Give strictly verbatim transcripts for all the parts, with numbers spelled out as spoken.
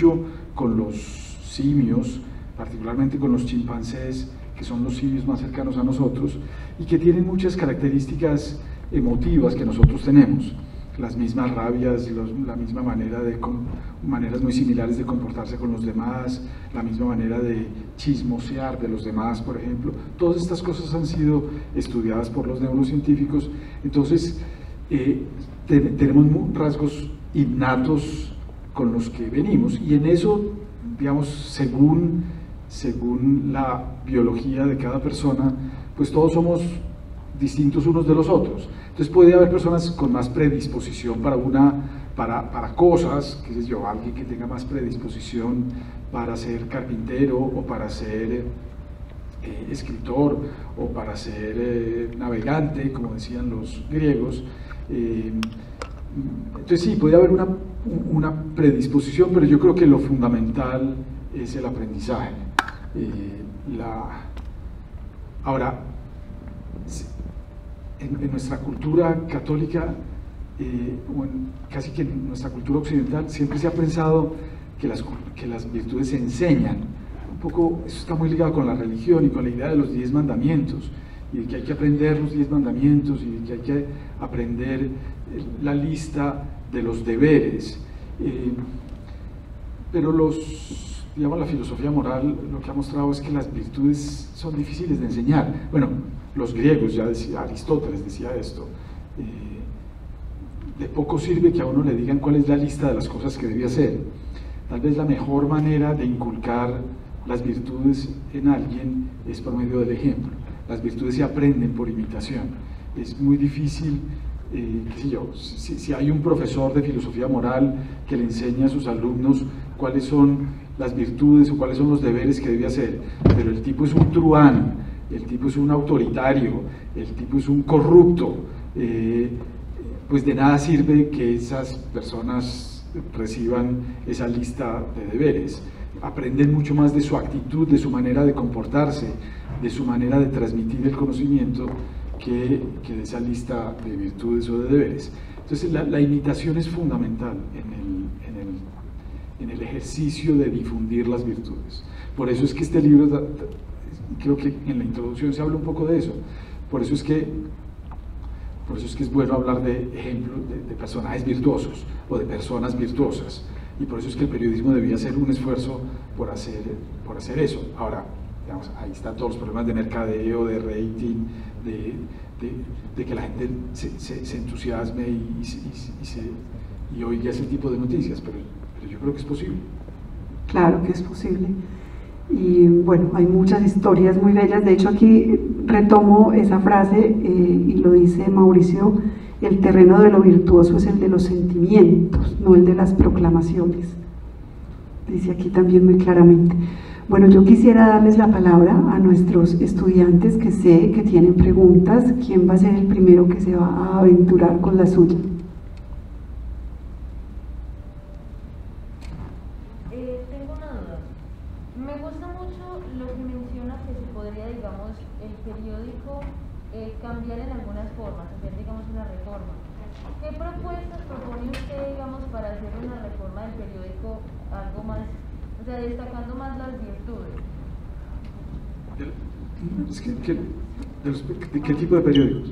mucho con los simios, particularmente con los chimpancés, que son los simios más cercanos a nosotros, y que tienen muchas características emotivas que nosotros tenemos, las mismas rabias, los, la misma manera de, maneras muy similares de comportarse con los demás, la misma manera de chismosear de los demás, por ejemplo. Todas estas cosas han sido estudiadas por los neurocientíficos. Entonces, eh, te, tenemos rasgos innatos con los que venimos, y en eso, digamos, según, según la biología de cada persona, pues todos somos distintos unos de los otros. Entonces puede haber personas con más predisposición para, una, para, para cosas, qué sé yo, alguien que tenga más predisposición para ser carpintero o para ser eh, escritor o para ser eh, navegante, como decían los griegos. Eh, entonces sí, puede haber una, una predisposición, pero yo creo que lo fundamental es el aprendizaje. Eh, la, ahora, En, en nuestra cultura católica, eh, o en, casi que en nuestra cultura occidental, siempre se ha pensado que las, que las virtudes se enseñan. Un poco, eso está muy ligado con la religión y con la idea de los diez mandamientos, y de que hay que aprender los diez mandamientos, y de que hay que aprender la lista de los deberes. Eh, pero los, digamos, la filosofía moral lo que ha mostrado es que las virtudes son difíciles de enseñar. Bueno, los griegos, ya decía, Aristóteles decía esto, eh, de poco sirve que a uno le digan cuál es la lista de las cosas que debe hacer. Tal vez la mejor manera de inculcar las virtudes en alguien es por medio del ejemplo. Las virtudes se aprenden por imitación. Es muy difícil, eh, qué sé yo, si, si hay un profesor de filosofía moral que le enseña a sus alumnos cuáles son las virtudes o cuáles son los deberes que debe hacer, pero el tipo es un truán, el tipo es un autoritario, el tipo es un corrupto, eh, pues de nada sirve que esas personas reciban esa lista de deberes. Aprenden mucho más de su actitud, de su manera de comportarse, de su manera de transmitir el conocimiento, que, que de esa lista de virtudes o de deberes. Entonces la, la imitación es fundamental en el, en, el, en el ejercicio de difundir las virtudes. Por eso es que este libro, creo que en la introducción se habla un poco de eso, por eso es que, por eso es, que es bueno hablar de ejemplos de, de personajes virtuosos o de personas virtuosas, y por eso es que el periodismo debía hacer un esfuerzo por hacer, por hacer eso. Ahora, digamos, ahí están todos los problemas de mercadeo, de rating, de, de, de que la gente se, se, se entusiasme y, y, y, y, se, y oiga ese tipo de noticias, pero, pero yo creo que es posible. Claro que es posible. Y bueno, hay muchas historias muy bellas. De hecho, aquí retomo esa frase eh, y lo dice Mauricio: el terreno de lo virtuoso es el de los sentimientos, no el de las proclamaciones. Dice aquí también muy claramente. Bueno, yo quisiera darles la palabra a nuestros estudiantes que sé que tienen preguntas. ¿Quién va a ser el primero que se va a aventurar con la suya? Eh, tengo una duda. Me gusta mucho lo que menciona que se podría, digamos, el periódico eh, cambiar en algunas formas, hacer, digamos, una reforma. ¿Qué propuestas propone usted, digamos, para hacer una reforma del periódico algo más, o sea, destacando más las virtudes? Es que, que, de los, de, ¿qué tipo de periódicos?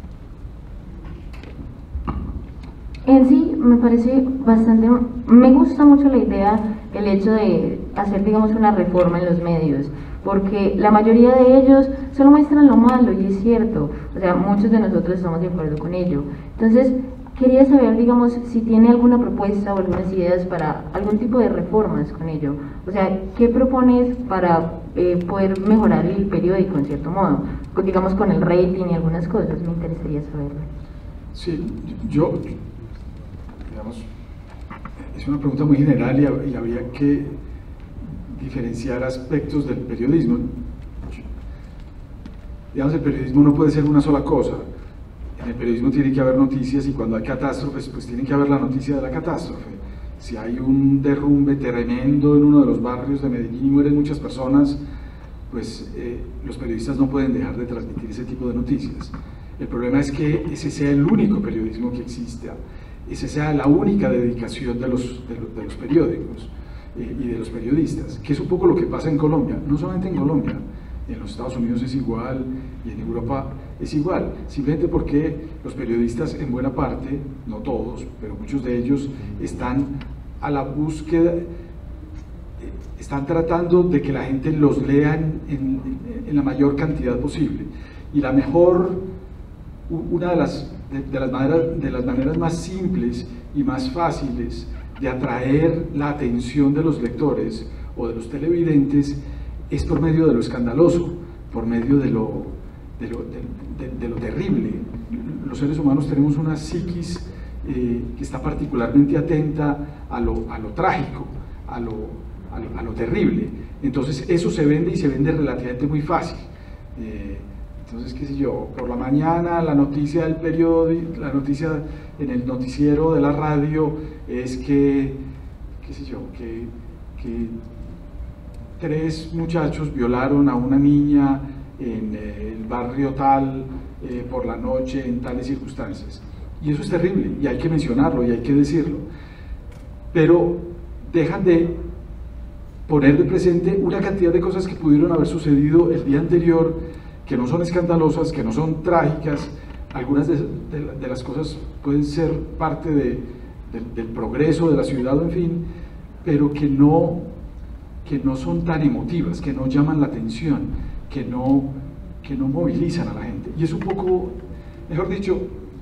En sí, me parece bastante, me gusta mucho la idea, el hecho de hacer, digamos, una reforma en los medios, porque la mayoría de ellos solo muestran lo malo, y es cierto, o sea, muchos de nosotros estamos de acuerdo con ello. Entonces, quería saber, digamos, si tiene alguna propuesta o algunas ideas para algún tipo de reformas con ello. O sea, ¿qué propones para eh, poder mejorar el periódico en cierto modo? Con, digamos, con el rating y algunas cosas, me interesaría saberlo. Sí, yo, digamos, es una pregunta muy general y, y habría que diferenciar aspectos del periodismo. Digamos, el periodismo no puede ser una sola cosa. En el periodismo tiene que haber noticias, y cuando hay catástrofes, pues tiene que haber la noticia de la catástrofe. Si hay un derrumbe tremendo en uno de los barrios de Medellín y mueren muchas personas, pues eh, los periodistas no pueden dejar de transmitir ese tipo de noticias. El problema es que ese sea el único periodismo que exista, esa sea la única dedicación de los, de los, de los periódicos. eh, y de los periodistas, que es un poco lo que pasa en Colombia, no solamente en Colombia, en los Estados Unidos es igual y en Europa es igual, simplemente porque los periodistas en buena parte, no todos, pero muchos de ellos están a la búsqueda, están tratando de que la gente los lea en, en, en la mayor cantidad posible. Y la mejor, una de las, de, de, las maneras, de las maneras más simples y más fáciles de atraer la atención de los lectores o de los televidentes es por medio de lo escandaloso, por medio de lo, de lo, de, de, de lo terrible. Los seres humanos tenemos una psiquis eh, que está particularmente atenta a lo, a lo trágico, a lo, a, lo, a lo terrible. Entonces eso se vende y se vende relativamente muy fácil. Eh, entonces, qué sé yo, por la mañana la noticia del periódico, la noticia en el noticiero de la radio es que, qué sé yo, que, que tres muchachos violaron a una niña en el barrio tal eh, por la noche en tales circunstancias. Y eso es terrible y hay que mencionarlo y hay que decirlo. Pero dejan de poner de presente una cantidad de cosas que pudieron haber sucedido el día anterior, que no son escandalosas, que no son trágicas. Algunas de, de, de las cosas pueden ser parte de, de, del progreso de la ciudad, en fin, pero que no, que no son tan emotivas, que no llaman la atención, que no, que no movilizan a la gente. Y es un poco, mejor dicho,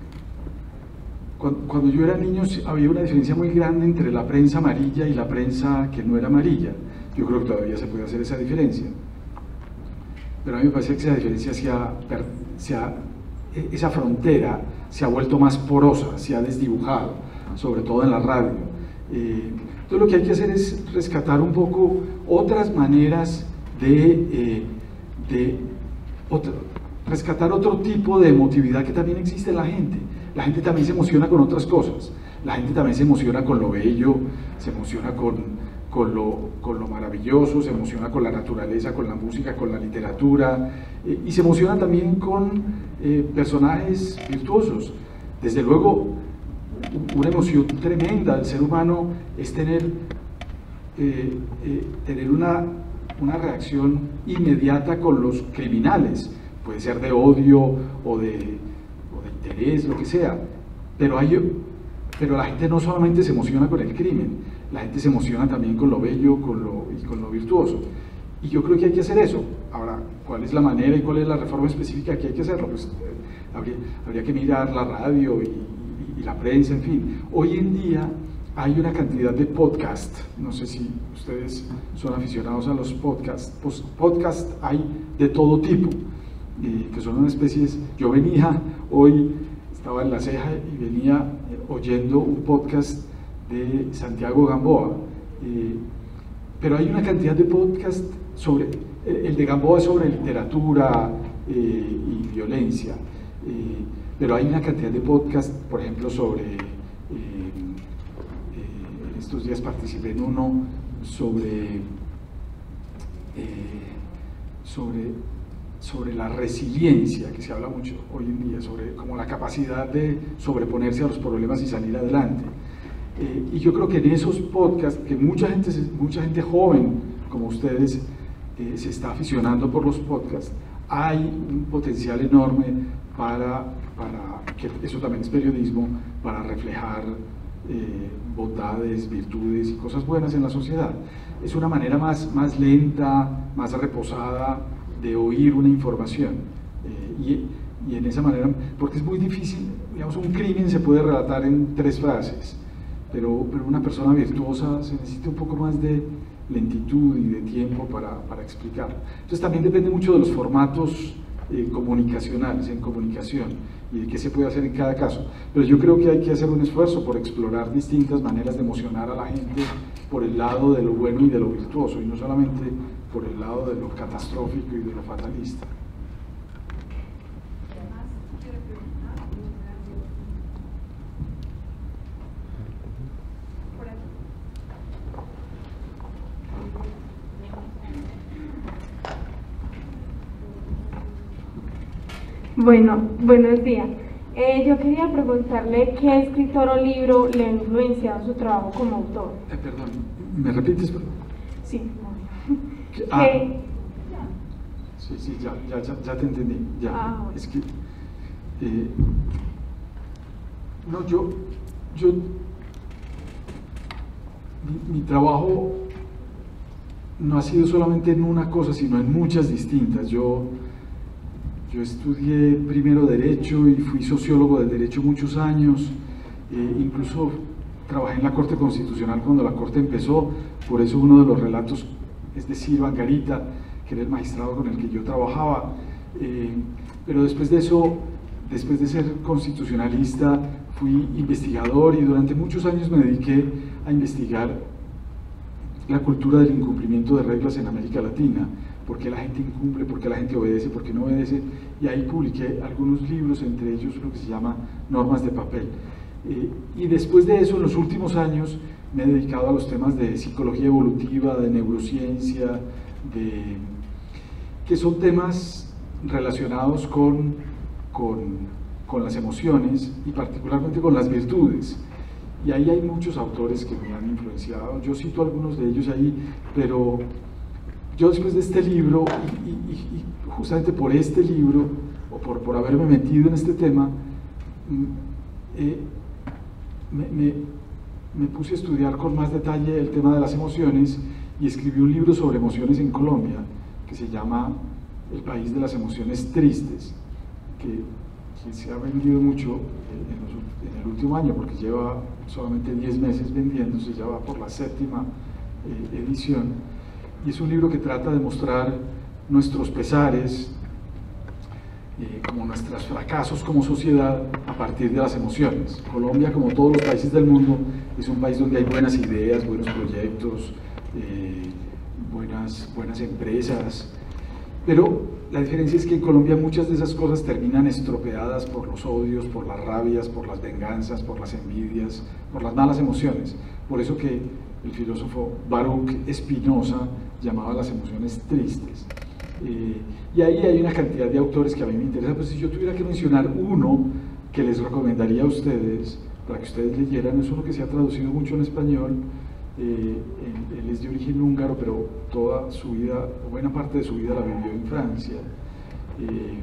cuando, cuando yo era niño había una diferencia muy grande entre la prensa amarilla y la prensa que no era amarilla. Yo creo que todavía se puede hacer esa diferencia. Pero a mí me parece que esa diferencia se ha, se ha, esa frontera se ha vuelto más porosa, se ha desdibujado, sobre todo en la radio. Eh, entonces lo que hay que hacer es rescatar un poco otras maneras de, eh, de otro, rescatar otro tipo de emotividad que también existe en la gente. La gente también se emociona con otras cosas, la gente también se emociona con lo bello, se emociona con... Con lo, con lo maravilloso, se emociona con la naturaleza, con la música, con la literatura, eh, y se emociona también con eh, personajes virtuosos. Desde luego, una emoción tremenda del ser humano es tener, eh, eh, tener una, una reacción inmediata con los criminales, puede ser de odio o de, o de interés, lo que sea, pero, hay, pero la gente no solamente se emociona con el crimen, la gente se emociona también con lo bello con lo, y con lo virtuoso. Y yo creo que hay que hacer eso. Ahora, ¿cuál es la manera y cuál es la reforma específica que hay que hacerlo? Pues eh, habría, habría que mirar la radio y, y, y la prensa, en fin. Hoy en día hay una cantidad de podcasts, no sé si ustedes son aficionados a los podcasts, pues, podcasts hay de todo tipo, eh, que son una especie de... Yo venía hoy, estaba en La Ceja y venía eh, oyendo un podcast de Santiago Gamboa, eh, pero hay una cantidad de podcasts sobre, el de Gamboa es sobre literatura eh, y violencia, eh, pero hay una cantidad de podcasts, por ejemplo, sobre, eh, eh, estos días participé en uno sobre, eh, sobre, sobre la resiliencia, que se habla mucho hoy en día, sobre como la capacidad de sobreponerse a los problemas y salir adelante. Eh, y yo creo que en esos podcasts, que mucha gente, mucha gente joven como ustedes eh, se está aficionando por los podcasts, hay un potencial enorme para, para que eso también es periodismo, para reflejar eh, bondades, virtudes y cosas buenas en la sociedad. Es una manera más, más lenta, más reposada de oír una información. Eh, y, y en esa manera, porque es muy difícil, digamos, un crimen se puede relatar en tres frases. Pero, pero una persona virtuosa se necesita un poco más de lentitud y de tiempo para, para explicarlo. Entonces también depende mucho de los formatos eh, comunicacionales, en comunicación, y de qué se puede hacer en cada caso. Pero yo creo que hay que hacer un esfuerzo por explorar distintas maneras de emocionar a la gente por el lado de lo bueno y de lo virtuoso, y no solamente por el lado de lo catastrófico y de lo fatalista. Bueno, buenos días. Eh, yo quería preguntarle qué escritor o libro le ha influenciado su trabajo como autor. Eh, perdón, ¿Me repites? Sí. ¿Qué? Ah, Que- sí, sí, ya, ya, ya, ya te entendí. Ya. Ah, bueno. Es que, eh, no, yo, yo, mi, mi trabajo no ha sido solamente en una cosa, sino en muchas distintas. Yo, yo estudié primero Derecho y fui sociólogo del Derecho muchos años, eh, incluso trabajé en la Corte Constitucional cuando la Corte empezó, por eso uno de los relatos es de Ciro Angarita, que era el magistrado con el que yo trabajaba, eh, pero después de eso, después de ser constitucionalista, fui investigador y durante muchos años me dediqué a investigar la cultura del incumplimiento de reglas en América Latina, por qué la gente incumple, por qué la gente obedece, por qué no obedece, y ahí publiqué algunos libros, entre ellos lo que se llama Normas de Papel. Eh, y después de eso, en los últimos años, me he dedicado a los temas de psicología evolutiva, de neurociencia, de, que son temas relacionados con, con, con las emociones y particularmente con las virtudes. Y ahí hay muchos autores que me han influenciado, yo cito algunos de ellos ahí, pero yo después de este libro, y, y, y justamente por este libro, o por, por haberme metido en este tema, eh, me, me, me puse a estudiar con más detalle el tema de las emociones y escribí un libro sobre emociones en Colombia, que se llama El país de las emociones tristes, que, que se ha vendido mucho en, los, en el último año, porque lleva solamente diez meses vendiéndose, ya va por la séptima eh, edición, y es un libro que trata de mostrar nuestros pesares, eh, como nuestros fracasos como sociedad a partir de las emociones. Colombia, como todos los países del mundo, es un país donde hay buenas ideas, buenos proyectos, eh, buenas, buenas empresas, pero la diferencia es que en Colombia muchas de esas cosas terminan estropeadas por los odios, por las rabias, por las venganzas, por las envidias, por las malas emociones. Por eso que el filósofo Baruch Spinoza llamaba las emociones tristes. Eh, y ahí hay una cantidad de autores que a mí me interesan, pues si yo tuviera que mencionar uno que les recomendaría a ustedes, para que ustedes leyeran, es uno que se ha traducido mucho en español, eh, él, él es de origen húngaro, pero toda su vida, buena parte de su vida la vivió en Francia. Eh,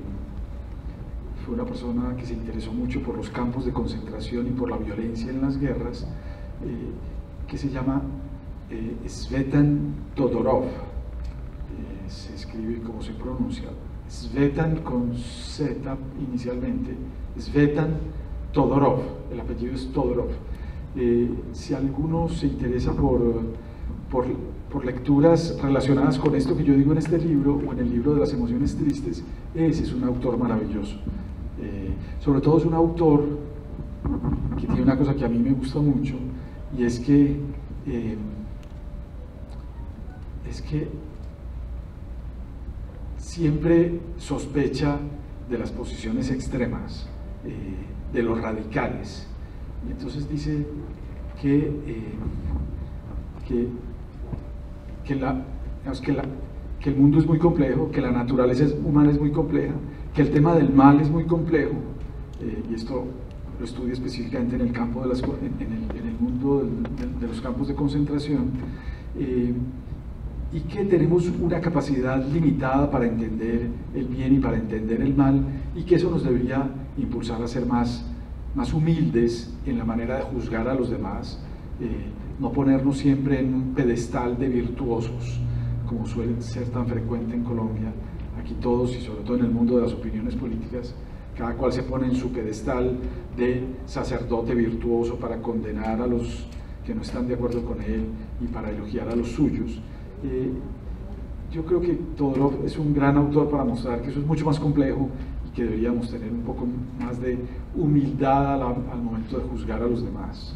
fue una persona que se interesó mucho por los campos de concentración y por la violencia en las guerras, eh, que se llama eh, Svetan Todorov. Eh, se escribe como se pronuncia, Svetan con Z inicialmente, Svetan Todorov, el apellido es Todorov. Eh, si alguno se interesa por, por, por lecturas relacionadas con esto que yo digo en este libro o en el libro de las emociones tristes, ese es un autor maravilloso. Eh, sobre todo es un autor que tiene una cosa que a mí me gusta mucho, y es que eh, es que siempre sospecha de las posiciones extremas, eh, de los radicales, y entonces dice que, eh, que, que, la, que, la, que el mundo es muy complejo, que la naturaleza humana es muy compleja, que el tema del mal es muy complejo, eh, y esto lo estudia específicamente en el campo de las, en, en, el, en el mundo de, de, de los campos de concentración, eh, y que tenemos una capacidad limitada para entender el bien y para entender el mal, y que eso nos debería impulsar a ser más, más humildes en la manera de juzgar a los demás, eh, no ponernos siempre en un pedestal de virtuosos, como suele ser tan frecuente en Colombia. Aquí todos, y sobre todo en el mundo de las opiniones políticas, cada cual se pone en su pedestal de sacerdote virtuoso para condenar a los que no están de acuerdo con él y para elogiar a los suyos. Eh, yo creo que Todorov es un gran autor para mostrar que eso es mucho más complejo y que deberíamos tener un poco más de humildad al, al momento de juzgar a los demás.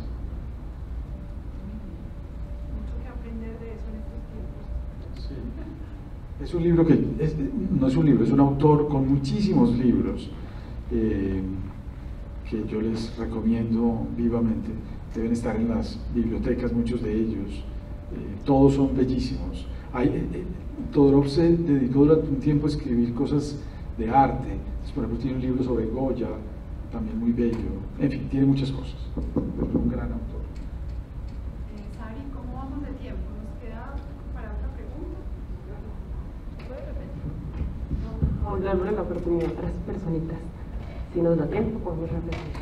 Mucho que aprender de eso en estos tiempos. Sí. Es un libro que, es, no es un libro, es un autor con muchísimos libros eh, que yo les recomiendo vivamente. Deben estar en las bibliotecas muchos de ellos. Eh, todos son bellísimos. Hay, eh, Todorov se dedicó durante un tiempo a escribir cosas de arte. Entonces, por ejemplo, tiene un libro sobre Goya, también muy bello. En fin, tiene muchas cosas. Es un gran autor. Eh, Sari, ¿cómo vamos de tiempo? Vamos a darle la oportunidad a otras personitas. Si nos da tiempo, podemos repetir.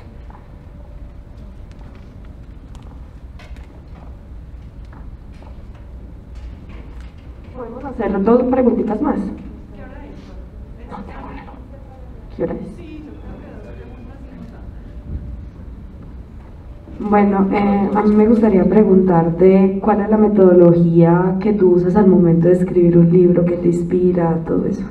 Podemos hacer dos preguntitas más. ¿Qué hora es? No tengo reloj. ¿Qué hora es? Sí, yo creo que dos preguntas y nos da. Bueno, eh, a mí me gustaría preguntarte cuál es la metodología que tú usas al momento de escribir un libro, que te inspira, todo eso.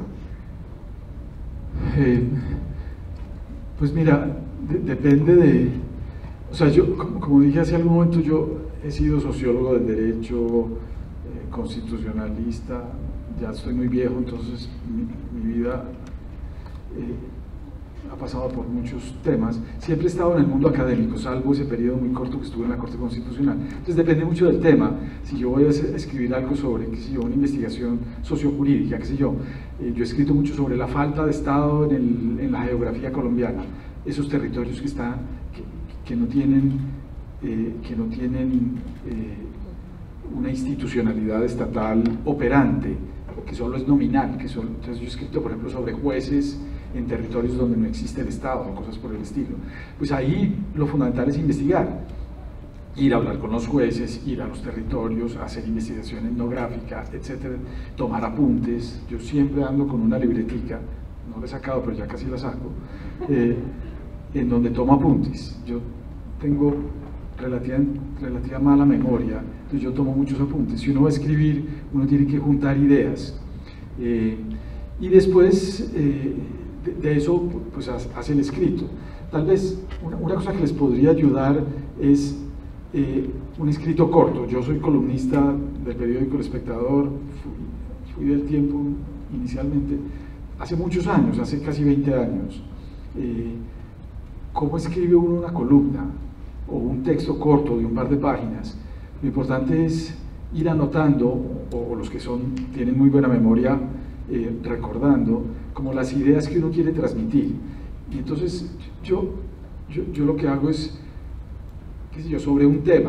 Eh, pues mira, de- depende de, o sea, yo, como, como dije hace algún momento, yo he sido sociólogo del derecho, eh, constitucionalista, ya estoy muy viejo, entonces mi, mi vida eh, ha pasado por muchos temas. Siempre he estado en el mundo académico, salvo ese periodo muy corto que estuve en la Corte Constitucional. Entonces depende mucho del tema. Si yo voy a hacer- escribir algo sobre, qué sé yo, una investigación sociojurídica, qué sé yo, eh, yo he escrito mucho sobre la falta de Estado en, el- en la geografía colombiana, esos territorios que están, que, que no tienen, eh, que no tienen eh, una institucionalidad estatal operante, que solo es nominal, que solo, entonces yo he escrito, por ejemplo, sobre jueces en territorios donde no existe el Estado, o cosas por el estilo. Pues ahí lo fundamental es investigar, ir a hablar con los jueces, ir a los territorios, hacer investigación etnográfica, etcétera, tomar apuntes. Yo siempre ando con una libretica, no la he sacado, pero ya casi la saco, eh, en donde tomo apuntes. Yo tengo relativa, relativa mala memoria, entonces yo tomo muchos apuntes. Si uno va a escribir, uno tiene que juntar ideas. Eh, y después eh, de, de eso, pues hace el escrito. Tal vez una, una cosa que les podría ayudar es eh, un escrito corto. Yo soy columnista del periódico El Espectador, fui, fui del Tiempo inicialmente, hace muchos años, hace casi veinte años. Eh, ¿Cómo escribe uno una columna o un texto corto de un par de páginas? Lo importante es ir anotando, o, o los que son, tienen muy buena memoria, eh, recordando como las ideas que uno quiere transmitir. Y entonces yo, yo, yo lo que hago es, qué sé yo, sobre un tema.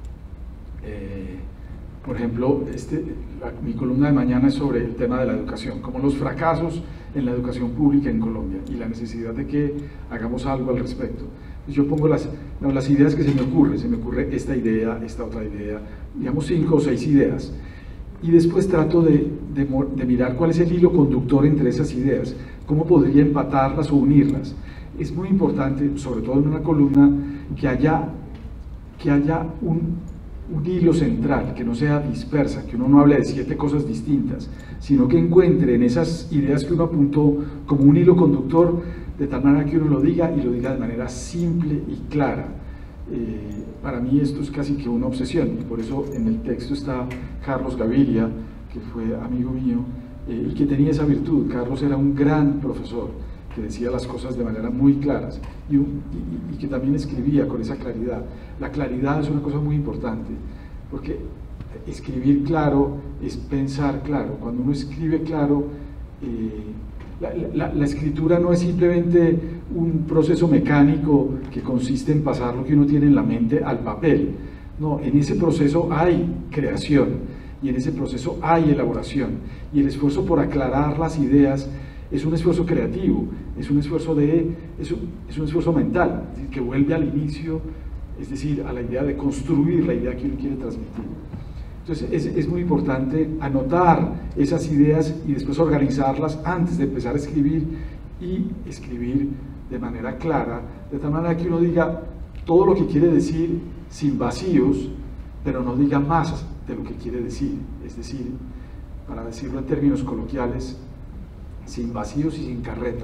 Eh, por ejemplo, este, la, mi columna de mañana es sobre el tema de la educación, como los fracasos en la educación pública en Colombia y la necesidad de que hagamos algo al respecto. Entonces yo pongo las, no, las ideas que se me ocurren, se me ocurre esta idea, esta otra idea, digamos cinco o seis ideas, y después trato de, de, de mirar cuál es el hilo conductor entre esas ideas, cómo podría empatarlas o unirlas. Es muy importante, sobre todo en una columna, que haya, que haya un, un hilo central, que no sea dispersa, que uno no hable de siete cosas distintas, sino que encuentre en esas ideas que uno apuntó como un hilo conductor, de tal manera que uno lo diga y lo diga de manera simple y clara. Eh, para mí esto es casi que una obsesión, y por eso en el texto está Carlos Gaviria, que fue amigo mío, eh, y que tenía esa virtud. Carlos era un gran profesor, que decía las cosas de manera muy claras, y, un, y, y que también escribía con esa claridad. La claridad es una cosa muy importante, porque escribir claro es pensar claro. Cuando uno escribe claro, eh, la, la, la escritura no es simplemente un proceso mecánico que consiste en pasar lo que uno tiene en la mente al papel. No, en ese proceso hay creación, y en ese proceso hay elaboración, y el esfuerzo por aclarar las ideas es un esfuerzo creativo, es un esfuerzo, de, es un, es un esfuerzo mental, es decir, que vuelve al inicio, es decir, a la idea de construir la idea que uno quiere transmitir. Entonces es, es muy importante anotar esas ideas y después organizarlas antes de empezar a escribir, y escribir de manera clara, de tal manera que uno diga todo lo que quiere decir sin vacíos, pero no diga más de lo que quiere decir, es decir, para decirlo en términos coloquiales, sin vacíos y sin carreta.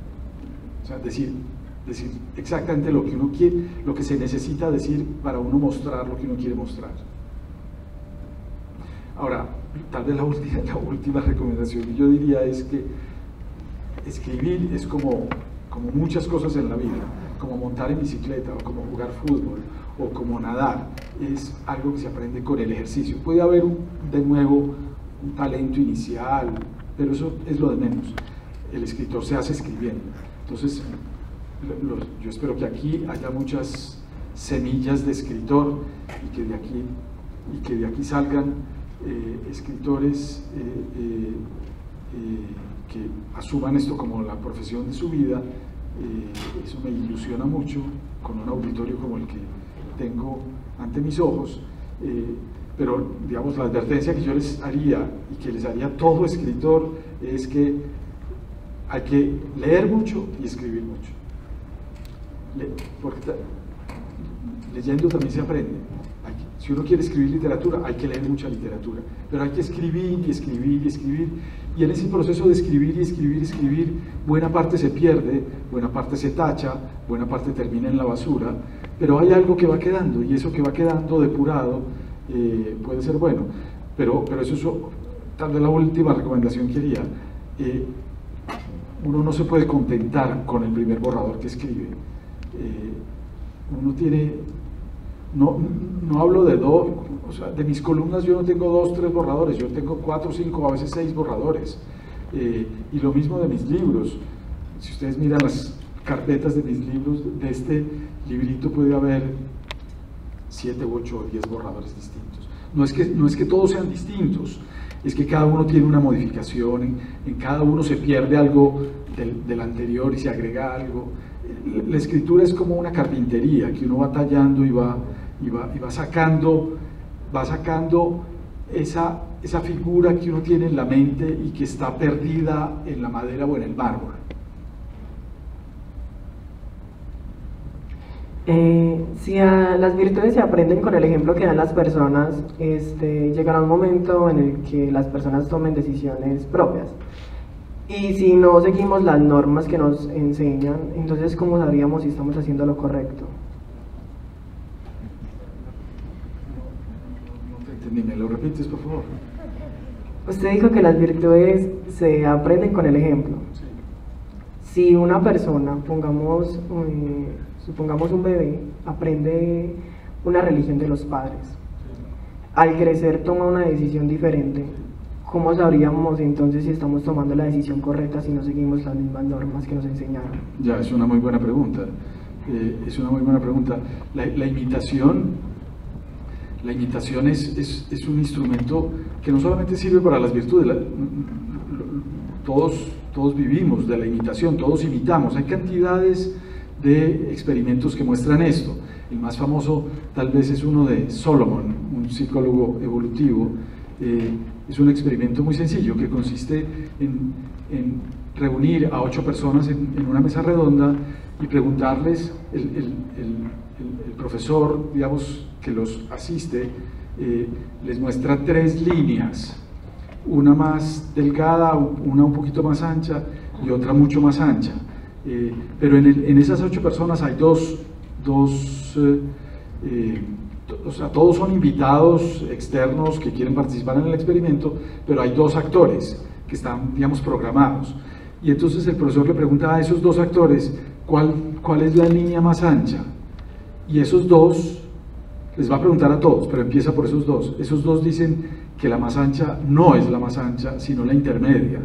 O sea, decir, decir exactamente lo que uno quiere, lo que se necesita decir para uno mostrar lo que uno quiere mostrar. Ahora, tal vez la última, la última recomendación que yo diría es que escribir es como, como muchas cosas en la vida, como montar en bicicleta, o como jugar fútbol, o como nadar. Es algo que se aprende con el ejercicio. Puede haber un, de nuevo un talento inicial, pero eso es lo de menos. El escritor se hace escribiendo. Entonces, lo, lo, yo espero que aquí haya muchas semillas de escritor, y que de aquí, y que de aquí salgan eh, escritores eh, eh, que asuman esto como la profesión de su vida. Eh, eso me ilusiona mucho con un auditorio como el que tengo ante mis ojos, eh, pero digamos la advertencia que yo les haría y que les haría a todo escritor es que hay que leer mucho y escribir mucho. Le, porque ta, leyendo también se aprende. Hay que, si uno quiere escribir literatura, hay que leer mucha literatura, pero hay que escribir y escribir y escribir, y en ese proceso de escribir y escribir y escribir, buena parte se pierde, buena parte se tacha, buena parte termina en la basura, pero hay algo que va quedando, y eso que va quedando depurado eh, puede ser bueno. Pero, pero eso es tal vez la última recomendación que haría. Eh, uno no se puede contentar con el primer borrador que escribe. Eh, uno tiene, no, no hablo de dos, o sea, de mis columnas yo no tengo dos, tres borradores, yo tengo cuatro, cinco, a veces seis borradores. Eh, y lo mismo de mis libros. Si ustedes miran las carpetas de mis libros, de este librito puede haber siete, ocho o diez borradores distintos. No es que, no es que todos sean distintos, es que cada uno tiene una modificación, en, en cada uno se pierde algo del, del anterior y se agrega algo. La escritura es como una carpintería que uno va tallando y va, y va, y va sacando, va sacando esa, esa figura que uno tiene en la mente y que está perdida en la madera o en el mármol. Eh, si a las virtudes se aprenden con el ejemplo que dan las personas, este, llegará un momento en el que las personas tomen decisiones propias. Y si no seguimos las normas que nos enseñan, entonces ¿cómo sabríamos si estamos haciendo lo correcto? No te entendí, ¿me lo repites, por favor? Usted dijo que las virtudes se aprenden con el ejemplo. Sí. Si una persona, pongamos, eh, supongamos un bebé, aprende una religión de los padres, al crecer toma una decisión diferente, ¿cómo sabríamos entonces si estamos tomando la decisión correcta si no seguimos las mismas normas que nos enseñaron? Ya, es una muy buena pregunta. Eh, es una muy buena pregunta. La, la imitación, la imitación es, es, es un instrumento que no solamente sirve para las virtudes, la, todos, todos vivimos de la imitación, todos imitamos. Hay cantidades de experimentos que muestran esto. El más famoso tal vez es uno de Solomon, un psicólogo evolutivo. Eh, es un experimento muy sencillo que consiste en, en reunir a ocho personas en, en una mesa redonda y preguntarles, el, el, el, el, el profesor, digamos, que los asiste, eh, les muestra tres líneas, una más delgada, una un poquito más ancha y otra mucho más ancha. Eh, pero en, el, en esas ocho personas hay dos, dos eh, eh, o sea, todos son invitados externos que quieren participar en el experimento, pero hay dos actores que están, digamos, programados. Y entonces el profesor le pregunta a esos dos actores cuál, cuál es la línea más ancha. Y esos dos, les va a preguntar a todos, pero empieza por esos dos. Esos dos dicen que la más ancha no es la más ancha, sino la intermedia.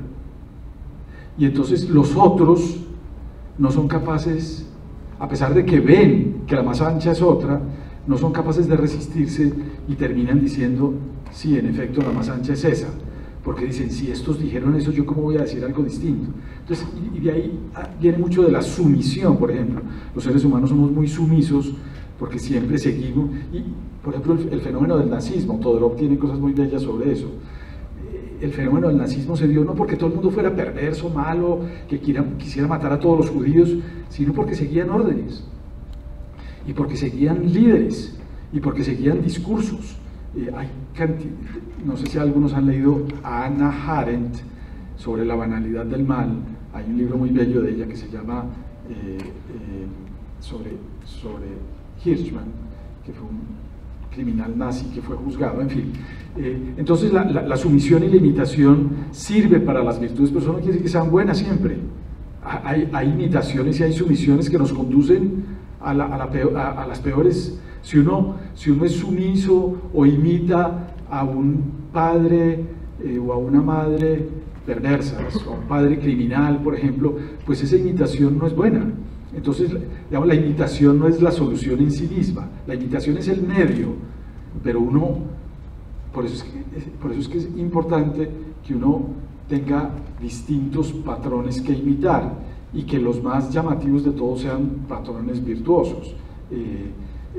Y entonces los otros no son capaces, a pesar de que ven que la más ancha es otra, no son capaces de resistirse y terminan diciendo, sí, en efecto, la más ancha es esa, porque dicen, si estos dijeron eso, ¿yo cómo voy a decir algo distinto? Entonces, y de ahí viene mucho de la sumisión, por ejemplo. Los seres humanos somos muy sumisos porque siempre seguimos, y por ejemplo, el, el fenómeno del nazismo, Todorov tiene cosas muy bellas sobre eso. El fenómeno del nazismo se dio no porque todo el mundo fuera perverso, malo, que quiera, quisiera matar a todos los judíos, sino porque seguían órdenes, y porque seguían líderes, y porque seguían discursos. Eh, hay no sé si algunos han leído a Hannah Arendt sobre la banalidad del mal. Hay un libro muy bello de ella que se llama eh, eh, sobre, sobre Hirschman, que fue un criminal nazi que fue juzgado, en fin. Eh, entonces la, la, la sumisión y la imitación sirve para las virtudes, pero eso no quiere decir que sean buenas siempre. Hay, hay imitaciones y hay sumisiones que nos conducen a, la, a, la peor, a, a las peores. Si uno, si uno es sumiso o imita a un padre eh, o a una madre perversas, o a un padre criminal, por ejemplo, pues esa imitación no es buena. Entonces, digamos, la imitación no es la solución en sí misma, la imitación es el medio, pero uno, por eso es que, por eso es, que es importante que uno tenga distintos patrones que imitar y que los más llamativos de todos sean patrones virtuosos. Eh,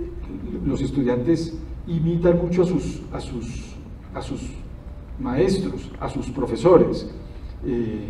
los estudiantes imitan mucho a sus, a sus, a sus maestros, a sus profesores, eh,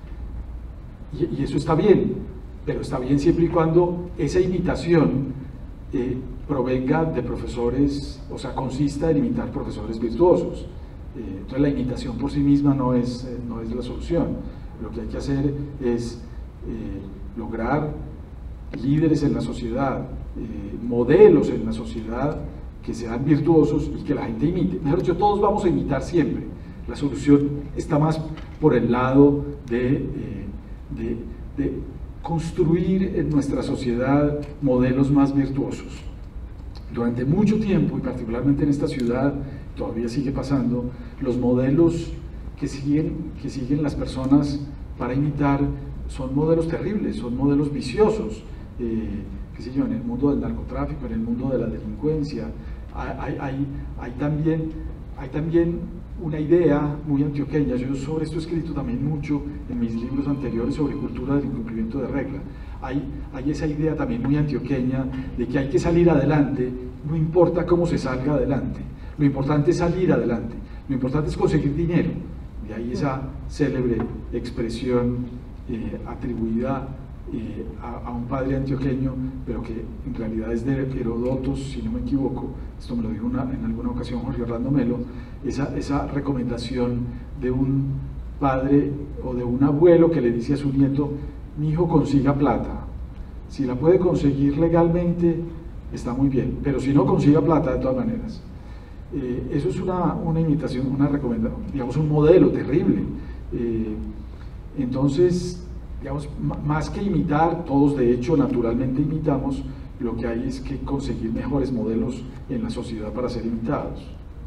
y, y eso está bien, pero está bien siempre y cuando esa imitación eh, provenga de profesores, o sea, consista en imitar profesores virtuosos. Eh, entonces la imitación por sí misma no es, eh, no es la solución. Lo que hay que hacer es eh, lograr líderes en la sociedad, eh, modelos en la sociedad que sean virtuosos y que la gente imite. Mejor dicho, todos vamos a imitar siempre. La solución está más por el lado de, eh, de, de construir en nuestra sociedad modelos más virtuosos. Durante mucho tiempo, y particularmente en esta ciudad, todavía sigue pasando, los modelos que siguen, que siguen las personas para imitar son modelos terribles, son modelos viciosos, eh, qué sé yo, en el mundo del narcotráfico, en el mundo de la delincuencia. Hay, hay, hay, también, hay también una idea muy antioqueña. Yo sobre esto he escrito también mucho en mis libros anteriores sobre cultura del incumplimiento de regla. Hay, hay esa idea también muy antioqueña de que hay que salir adelante, no importa cómo se salga adelante, lo importante es salir adelante, lo importante es conseguir dinero. De ahí esa célebre expresión eh, atribuida eh, a, a un padre antioqueño, pero que en realidad es de Heródoto, si no me equivoco. Esto me lo dijo una, en alguna ocasión Jorge Orlando Melo, esa, esa recomendación de un padre o de un abuelo que le dice a su nieto: mi hijo consiga plata, si la puede conseguir legalmente está muy bien, pero si no, consiga plata de todas maneras. Eh, eso es una, una imitación, una recomendación, digamos un modelo terrible. Eh, entonces, digamos, más que imitar, todos de hecho naturalmente imitamos, lo que hay es que conseguir mejores modelos en la sociedad para ser imitados.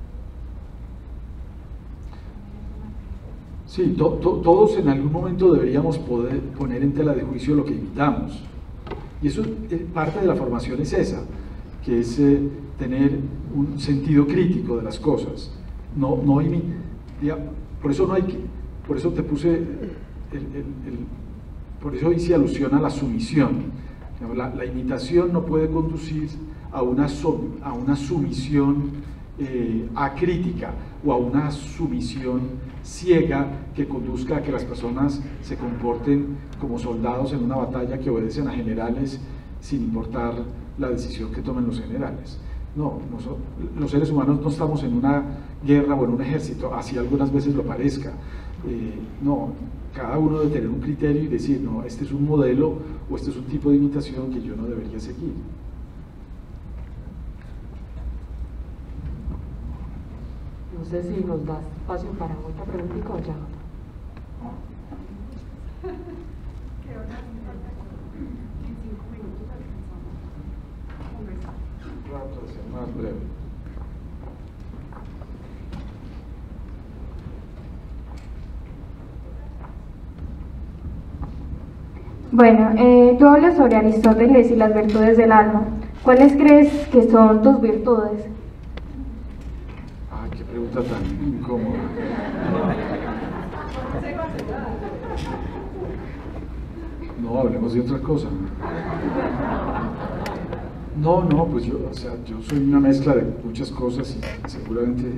Sí, to, to, todos en algún momento deberíamos poder poner en tela de juicio lo que imitamos. Y eso, eh, parte de la formación es esa, que es eh, tener un sentido crítico de las cosas. No, no imitar. Por eso no hay que, por eso te puse, el, el, el, por eso hice alusión a la sumisión. La, la imitación no puede conducir a una, a una sumisión eh, acrítica o a una sumisión ciega que conduzca a que las personas se comporten como soldados en una batalla que obedecen a generales sin importar la decisión que tomen los generales. No, nosotros, los seres humanos no estamos en una guerra o en un ejército, así algunas veces lo parezca. Eh, no, cada uno debe tener un criterio y decir: no, este es un modelo o este es un tipo de imitación que yo no debería seguir. No sé si nos da espacio para otra preguntita o ya. Trato de ser más breve. Bueno, eh, tú hablas sobre Aristóteles y las virtudes del alma. ¿Cuáles crees que son tus virtudes? Ay, qué pregunta tan incómoda. No, hablemos de otra cosa. No, no, pues yo, o sea, yo soy una mezcla de muchas cosas y seguramente,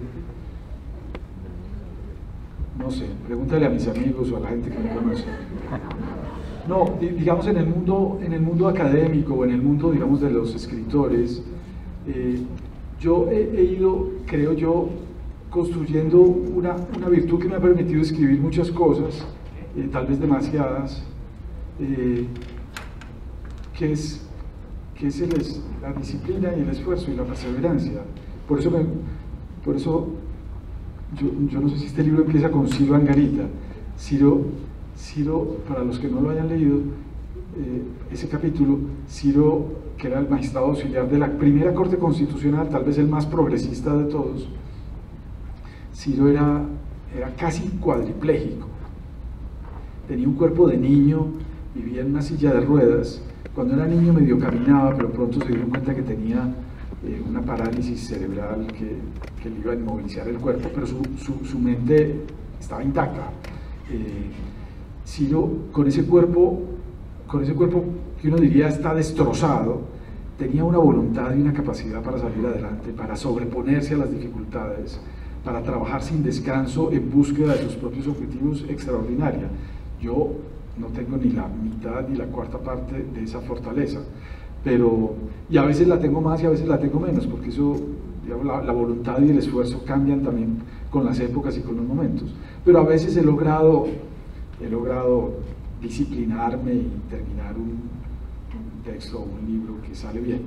no sé, pregúntale a mis amigos o a la gente que me conoce. No, digamos en el mundo, en el mundo académico o en el mundo, digamos, de los escritores, eh, yo he, he ido, creo yo, construyendo una, una virtud que me ha permitido escribir muchas cosas, eh, tal vez demasiadas, eh, que es, que es el, la disciplina y el esfuerzo y la perseverancia. Por eso, me, por eso yo, yo no sé si este libro empieza con Ciro Angarita. Ciro, Ciro, para los que no lo hayan leído, eh, ese capítulo, Ciro, que era el magistrado auxiliar de la primera Corte Constitucional, tal vez el más progresista de todos, Ciro era, era casi cuadripléjico, tenía un cuerpo de niño, vivía en una silla de ruedas. Cuando era niño medio caminaba, pero pronto se dieron cuenta que tenía eh, una parálisis cerebral que, que le iba a inmovilizar el cuerpo, pero su, su, su mente estaba intacta. Eh, Ciro, con ese cuerpo, con ese cuerpo que uno diría está destrozado, tenía una voluntad y una capacidad para salir adelante, para sobreponerse a las dificultades, para trabajar sin descanso en búsqueda de sus propios objetivos extraordinaria. Yo no tengo ni la mitad ni la cuarta parte de esa fortaleza, pero, y a veces la tengo más y a veces la tengo menos, porque eso, digamos, la, la voluntad y el esfuerzo cambian también con las épocas y con los momentos, pero a veces he logrado, he logrado disciplinarme y terminar un, un texto o un libro que sale bien.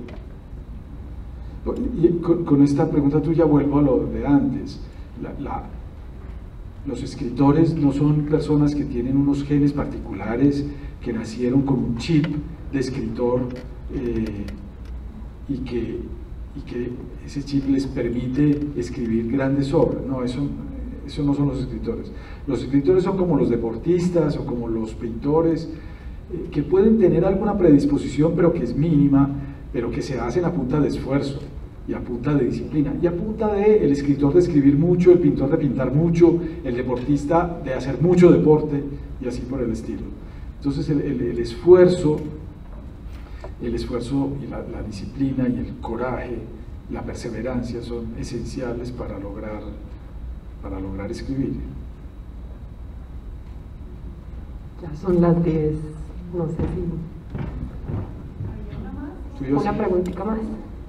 Y con, con esta pregunta tuya vuelvo a lo de antes. La, la, los escritores no son personas que tienen unos genes particulares, que nacieron con un chip de escritor eh, y, que, y que ese chip les permite escribir grandes obras. No, eso, eso no son los escritores. Los escritores son como los deportistas o como los pintores, eh, que pueden tener alguna predisposición, pero que es mínima, pero que se hacen a punta de esfuerzo y a punta de disciplina, y a punta de el escritor de escribir mucho, el pintor de pintar mucho, el deportista de hacer mucho deporte, y así por el estilo. Entonces el, el, el esfuerzo, el esfuerzo y la, la disciplina y el coraje, la perseverancia son esenciales para lograr, para lograr escribir. Ya son las diez, no sé si... ¿Tú, Una preguntita más.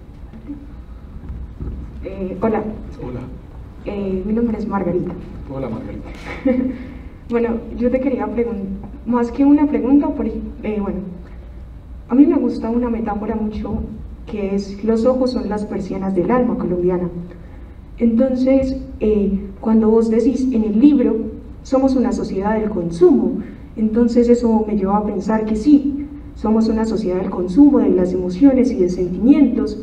Eh, hola. Hola. Eh, mi nombre es Margarita. Hola, Margarita. Bueno, yo te quería preguntar, más que una pregunta, por, eh, bueno, a mí me gusta una metáfora mucho, que es: los ojos son las persianas del alma colombiana. Entonces, eh, cuando vos decís en el libro, somos una sociedad del consumo, entonces eso me lleva a pensar que sí, somos una sociedad del consumo, de las emociones y de sentimientos.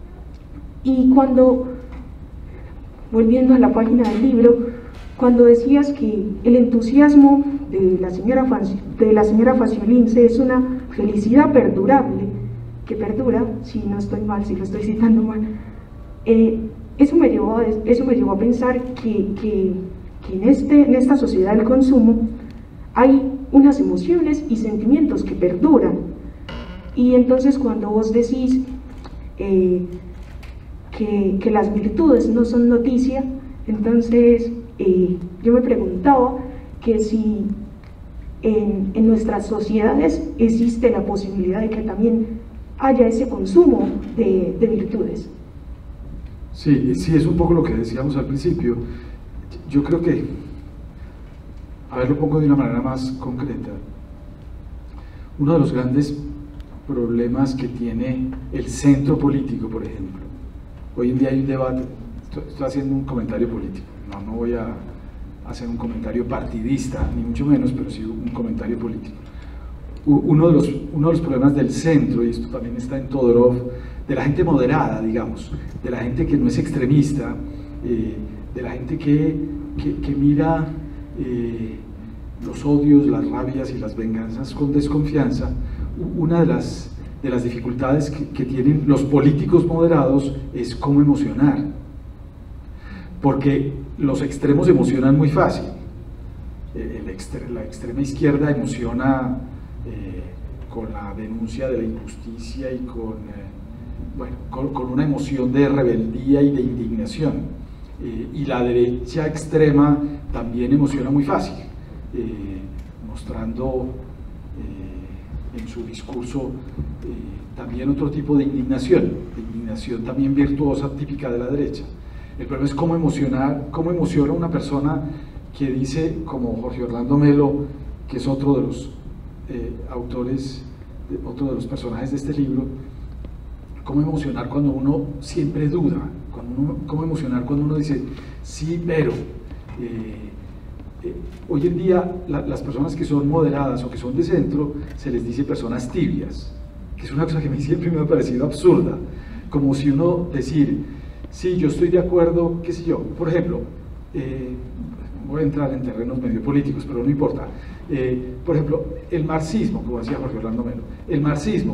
Y cuando, volviendo a la página del libro, cuando decías que el entusiasmo de la señora, de la señora Faciolince es una felicidad perdurable, que perdura, si no estoy mal, si lo estoy citando mal, eh, eso, me llevó a, eso me llevó a pensar que, que, que en, este, en esta sociedad del consumo hay unas emociones y sentimientos que perduran. Y entonces cuando vos decís eh, que, que las virtudes no son noticia, entonces eh, yo me preguntaba que si en, en nuestras sociedades existe la posibilidad de que también haya ese consumo de, de virtudes. Sí, sí, es un poco lo que decíamos al principio. Yo creo que, a ver, lo pongo de una manera más concreta. Uno de los grandes problemas que tiene el centro político, por ejemplo, hoy en día hay un debate, estoy, estoy haciendo un comentario político, no, no voy a hacer un comentario partidista, ni mucho menos, pero sí un comentario político. Uno de los, uno de los problemas del centro, y esto también está en Todorov, de la gente moderada, digamos, de la gente que no es extremista, eh, de la gente que, que, que mira eh, los odios, las rabias y las venganzas con desconfianza. Una de las, de las dificultades que, que tienen los políticos moderados es cómo emocionar, porque los extremos emocionan muy fácil. El extre, la extrema izquierda emociona eh, con la denuncia de la injusticia y con, eh, bueno, con, con una emoción de rebeldía y de indignación, eh, y la derecha extrema también emociona muy fácil, eh, mostrando en su discurso eh, también otro tipo de indignación, de indignación también virtuosa, típica de la derecha. El problema es cómo emocionar, cómo emociona una persona que dice, como Jorge Orlando Melo, que es otro de los eh, autores, de, otro de los personajes de este libro, cómo emocionar cuando uno siempre duda, cuando uno, cómo emocionar cuando uno dice, sí, pero... Eh, Eh, hoy en día la, las personas que son moderadas o que son de centro se les dice personas tibias, que es una cosa que a mí siempre me ha parecido absurda, como si uno decir, sí, yo estoy de acuerdo, qué sé yo, por ejemplo, eh, voy a entrar en terrenos medio políticos, pero no importa, eh, por ejemplo, el marxismo, como decía Jorge Orlando Melo, el marxismo,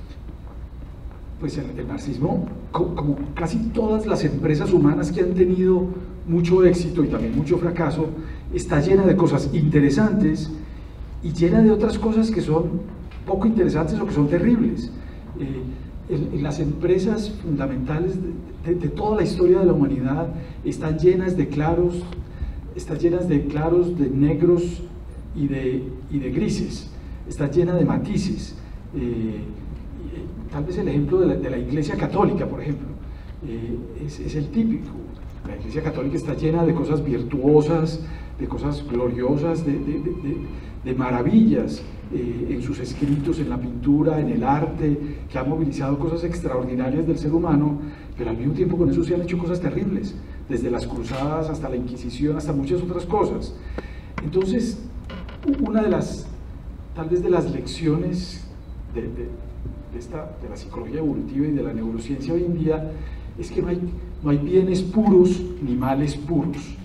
pues el, el marxismo, como, como casi todas las empresas humanas que han tenido mucho éxito y también mucho fracaso, está llena de cosas interesantes y llena de otras cosas que son poco interesantes o que son terribles. Eh, en, en las empresas fundamentales de, de, de toda la historia de la humanidad están llenas de claros, están llenas de claros, de negros y de, y de grises, está llena de matices. Eh, tal vez el ejemplo de la, de la Iglesia Católica, por ejemplo, eh, es, es el típico. La Iglesia Católica está llena de cosas virtuosas, de cosas gloriosas, de, de, de, de maravillas eh, en sus escritos, en la pintura, en el arte, que ha movilizado cosas extraordinarias del ser humano, pero al mismo tiempo con eso se han hecho cosas terribles, desde las cruzadas hasta la Inquisición, hasta muchas otras cosas. Entonces, una de las, tal vez de las lecciones de, de, de, esta, de la psicología evolutiva y de la neurociencia hoy en día es que no hay, no hay bienes puros ni males puros.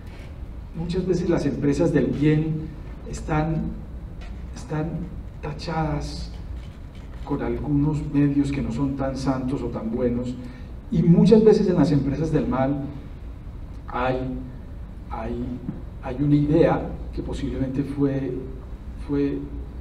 Muchas veces las empresas del bien están, están tachadas con algunos medios que no son tan santos o tan buenos, y muchas veces en las empresas del mal hay, hay, hay una idea que posiblemente fue, fue,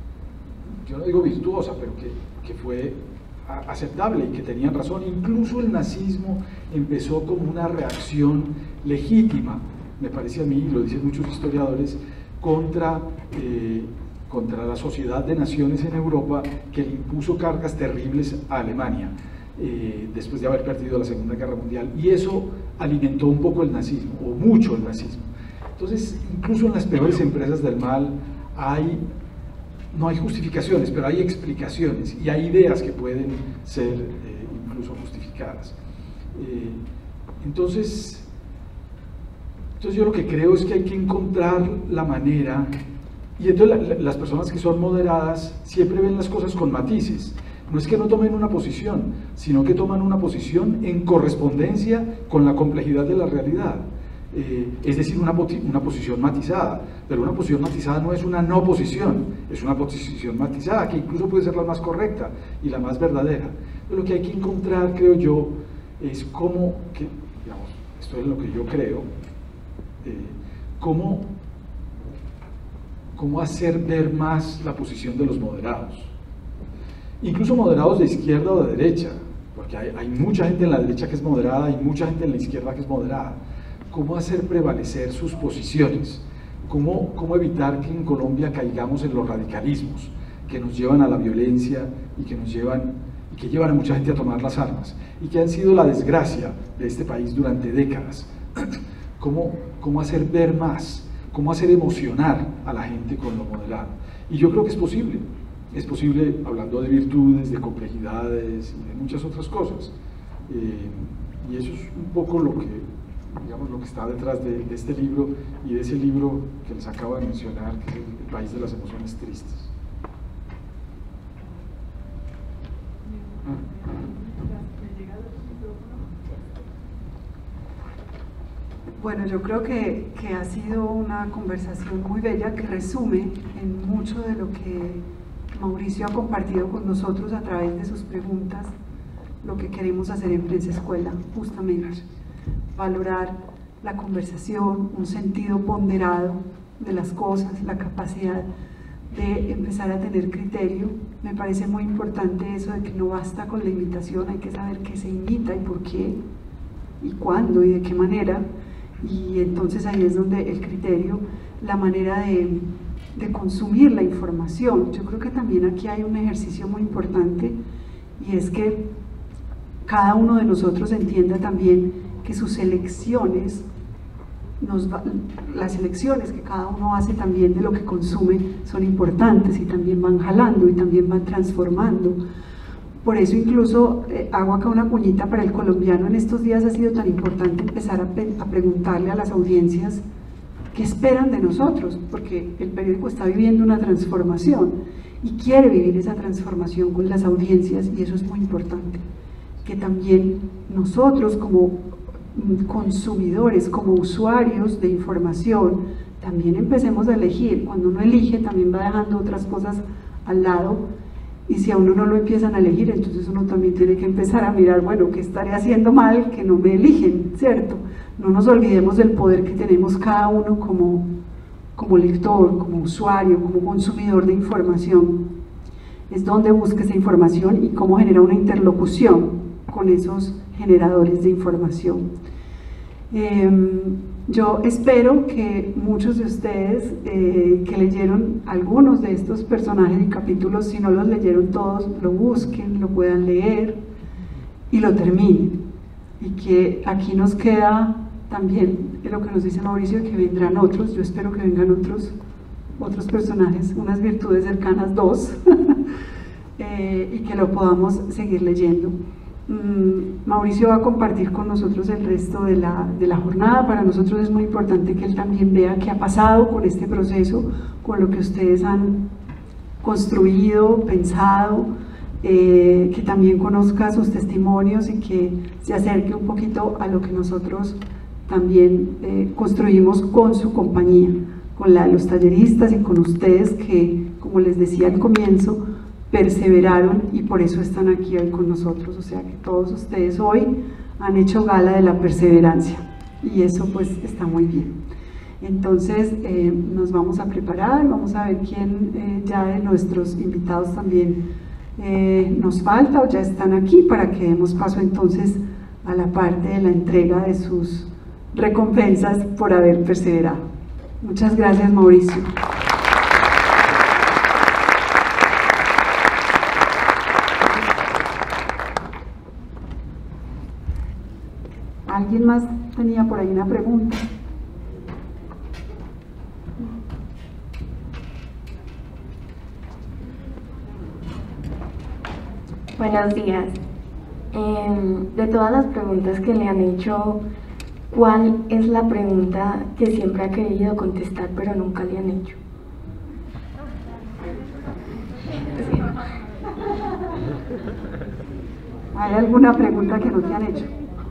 yo no digo virtuosa, pero que, que fue aceptable y que tenían razón. Incluso el nazismo empezó como una reacción legítima, me parece a mí, y lo dicen muchos historiadores, contra, eh, contra la sociedad de naciones en Europa, que le impuso cargas terribles a Alemania eh, después de haber perdido la Segunda Guerra Mundial, y eso alimentó un poco el nazismo, o mucho el nazismo. Entonces, incluso en las peores empresas del mal hay, no hay justificaciones, pero hay explicaciones y hay ideas que pueden ser eh, incluso justificadas. Eh, entonces, entonces yo lo que creo es que hay que encontrar la manera, y entonces la, la, las personas que son moderadas siempre ven las cosas con matices. No es que no tomen una posición, sino que toman una posición en correspondencia con la complejidad de la realidad. Eh, es decir, una, una posición matizada, pero una posición matizada no es una no posición, es una posición matizada que incluso puede ser la más correcta y la más verdadera. Pero lo que hay que encontrar, creo yo, es cómo, que, digamos, esto es lo que yo creo, eh, cómo, cómo hacer ver más la posición de los moderados, incluso moderados de izquierda o de derecha, porque hay, hay mucha gente en la derecha que es moderada y mucha gente en la izquierda que es moderada. Cómo hacer prevalecer sus posiciones, cómo, cómo evitar que en Colombia caigamos en los radicalismos que nos llevan a la violencia y que nos llevan, y que llevan a mucha gente a tomar las armas y que han sido la desgracia de este país durante décadas. Cómo, cómo hacer ver más, cómo hacer emocionar a la gente con lo moderado. Y yo creo que es posible, es posible hablando de virtudes, de complejidades y de muchas otras cosas. Eh, y eso es un poco lo que, digamos, lo que está detrás de, de este libro y de ese libro que les acabo de mencionar, que es El, el país de las emociones tristes. Bueno, yo creo que, que ha sido una conversación muy bella que resume en mucho de lo que Mauricio ha compartido con nosotros a través de sus preguntas, lo que queremos hacer en Prensa Escuela, justamente. Valorar la conversación, un sentido ponderado de las cosas, la capacidad de empezar a tener criterio. Me parece muy importante eso de que no basta con la imitación, hay que saber qué se imita y por qué, y cuándo y de qué manera, y entonces ahí es donde el criterio, la manera de, de consumir la información. Yo creo que también aquí hay un ejercicio muy importante, y es que cada uno de nosotros entienda también que sus elecciones, nos va, las elecciones que cada uno hace también de lo que consume son importantes y también van jalando y también van transformando. Por eso incluso eh, hago acá una cuñita para el colombiano. En estos días ha sido tan importante empezar a, a preguntarle a las audiencias qué esperan de nosotros, porque el periódico está viviendo una transformación y quiere vivir esa transformación con las audiencias, y eso es muy importante, que también nosotros como consumidores, como usuarios de información, también empecemos a elegir. Cuando uno elige también va dejando otras cosas al lado, y si a uno no lo empiezan a elegir, entonces uno también tiene que empezar a mirar, bueno, ¿qué estaré haciendo mal que no me eligen? ¿Cierto? No nos olvidemos del poder que tenemos cada uno como, como lector, como usuario, como consumidor de información, es dónde busca esa información y cómo genera una interlocución con esos generadores de información. Eh, yo espero que muchos de ustedes eh, que leyeron algunos de estos personajes y capítulos, si no los leyeron todos, lo busquen, lo puedan leer y lo terminen. Y que aquí nos queda también lo que nos dice Mauricio, que vendrán otros, yo espero que vengan otros, otros personajes, unas virtudes cercanas, dos, eh, y que lo podamos seguir leyendo. Mauricio va a compartir con nosotros el resto de la, de la jornada. Para nosotros es muy importante que él también vea qué ha pasado con este proceso, con lo que ustedes han construido, pensado, eh, que también conozca sus testimonios y que se acerque un poquito a lo que nosotros también eh, construimos con su compañía, con la de los talleristas y con ustedes que, como les decía al comienzo, perseveraron y por eso están aquí hoy con nosotros. O sea que todos ustedes hoy han hecho gala de la perseverancia y eso pues está muy bien. Entonces eh, nos vamos a preparar, vamos a ver quién eh, ya de nuestros invitados también eh, nos falta o ya están aquí, para que demos paso entonces a la parte de la entrega de sus recompensas por haber perseverado. Muchas gracias, Mauricio. ¿Alguien más tenía por ahí una pregunta? Buenos días. Eh, de todas las preguntas que le han hecho, ¿cuál es la pregunta que siempre ha querido contestar pero nunca le han hecho? Sí. ¿Hay alguna pregunta que no te han hecho?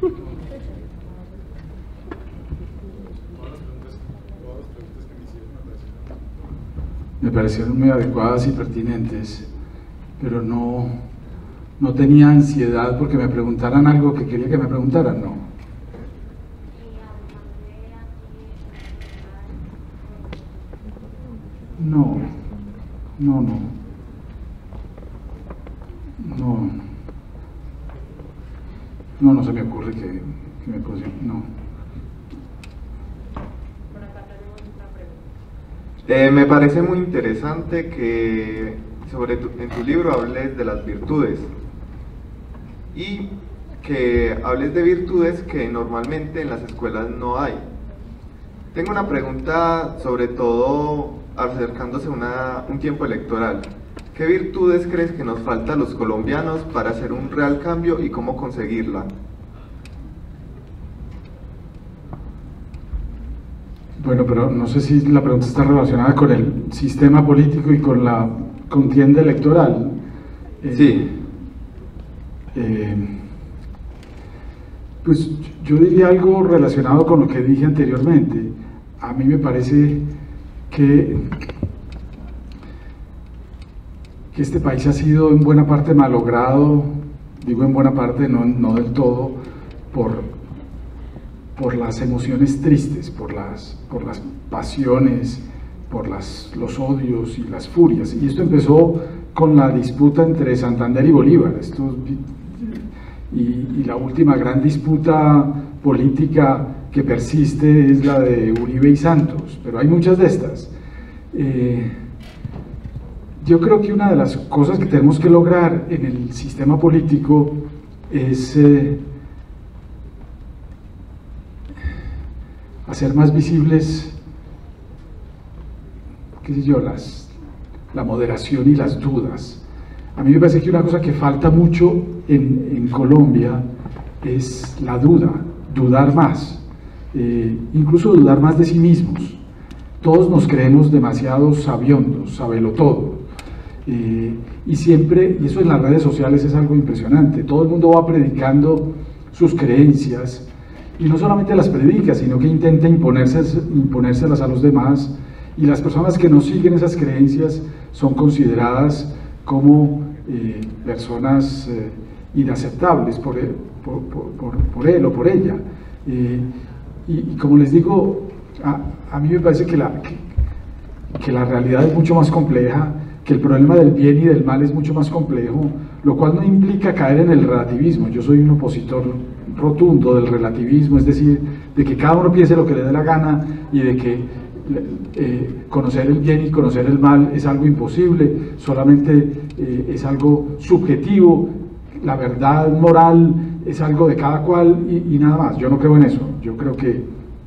Me parecieron muy adecuadas y pertinentes, pero no, no tenía ansiedad porque me preguntaran algo que quería que me preguntaran, no. No, no, no. No, no, no se me ocurre que, que me puse, no. Eh, me parece muy interesante que sobre tu, en tu libro hables de las virtudes y que hables de virtudes que normalmente en las escuelas no hay. Tengo una pregunta, sobre todo acercándose a una, un tiempo electoral. ¿Qué virtudes crees que nos falta a los colombianos para hacer un real cambio y cómo conseguirla? Bueno, pero no sé si la pregunta está relacionada con el sistema político y con la contienda electoral. Eh, sí. Eh, pues yo diría algo relacionado con lo que dije anteriormente. A mí me parece que, que este país ha sido en buena parte malogrado, digo en buena parte, no, no del todo, por... por las emociones tristes, por las, por las pasiones, por las, los odios y las furias. Y esto empezó con la disputa entre Santander y Bolívar. Esto, y, y la última gran disputa política que persiste es la de Uribe y Santos, pero hay muchas de estas. Eh, yo creo que una de las cosas que tenemos que lograr en el sistema político es eh, hacer más visibles, qué sé yo, las, la moderación y las dudas. A mí me parece que una cosa que falta mucho en, en Colombia es la duda, dudar más, eh, incluso dudar más de sí mismos. Todos nos creemos demasiado sabiondos, sabelo todo, eh, y siempre, y eso en las redes sociales es algo impresionante, todo el mundo va predicando sus creencias, y no solamente las predica, sino que intenta imponerse, imponérselas a los demás, y las personas que no siguen esas creencias son consideradas como eh, personas eh, inaceptables por él, por, por, por, por él o por ella. Eh, y, y como les digo, a, a mí me parece que, la, que que la realidad es mucho más compleja, que el problema del bien y del mal es mucho más complejo, lo cual no implica caer en el relativismo. Yo soy un opositor rotundo del relativismo, es decir, de que cada uno piense lo que le dé la gana y de que eh, conocer el bien y conocer el mal es algo imposible, solamente eh, es algo subjetivo, la verdad moral es algo de cada cual y, y nada más. Yo no creo en eso. Yo creo que,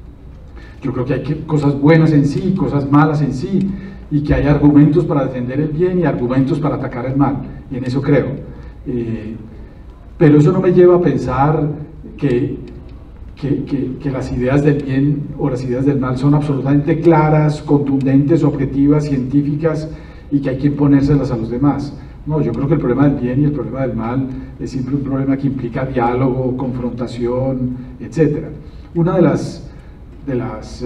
yo creo que hay que, cosas buenas en sí, cosas malas en sí, y que hay argumentos para defender el bien y argumentos para atacar el mal, y en eso creo. Eh, pero eso no me lleva a pensar que, que, que, que las ideas del bien o las ideas del mal son absolutamente claras, contundentes, objetivas, científicas, y que hay que imponérselas a los demás. No, yo creo que el problema del bien y el problema del mal es siempre un problema que implica diálogo, confrontación, etcétera. Una de las, de, las, eh,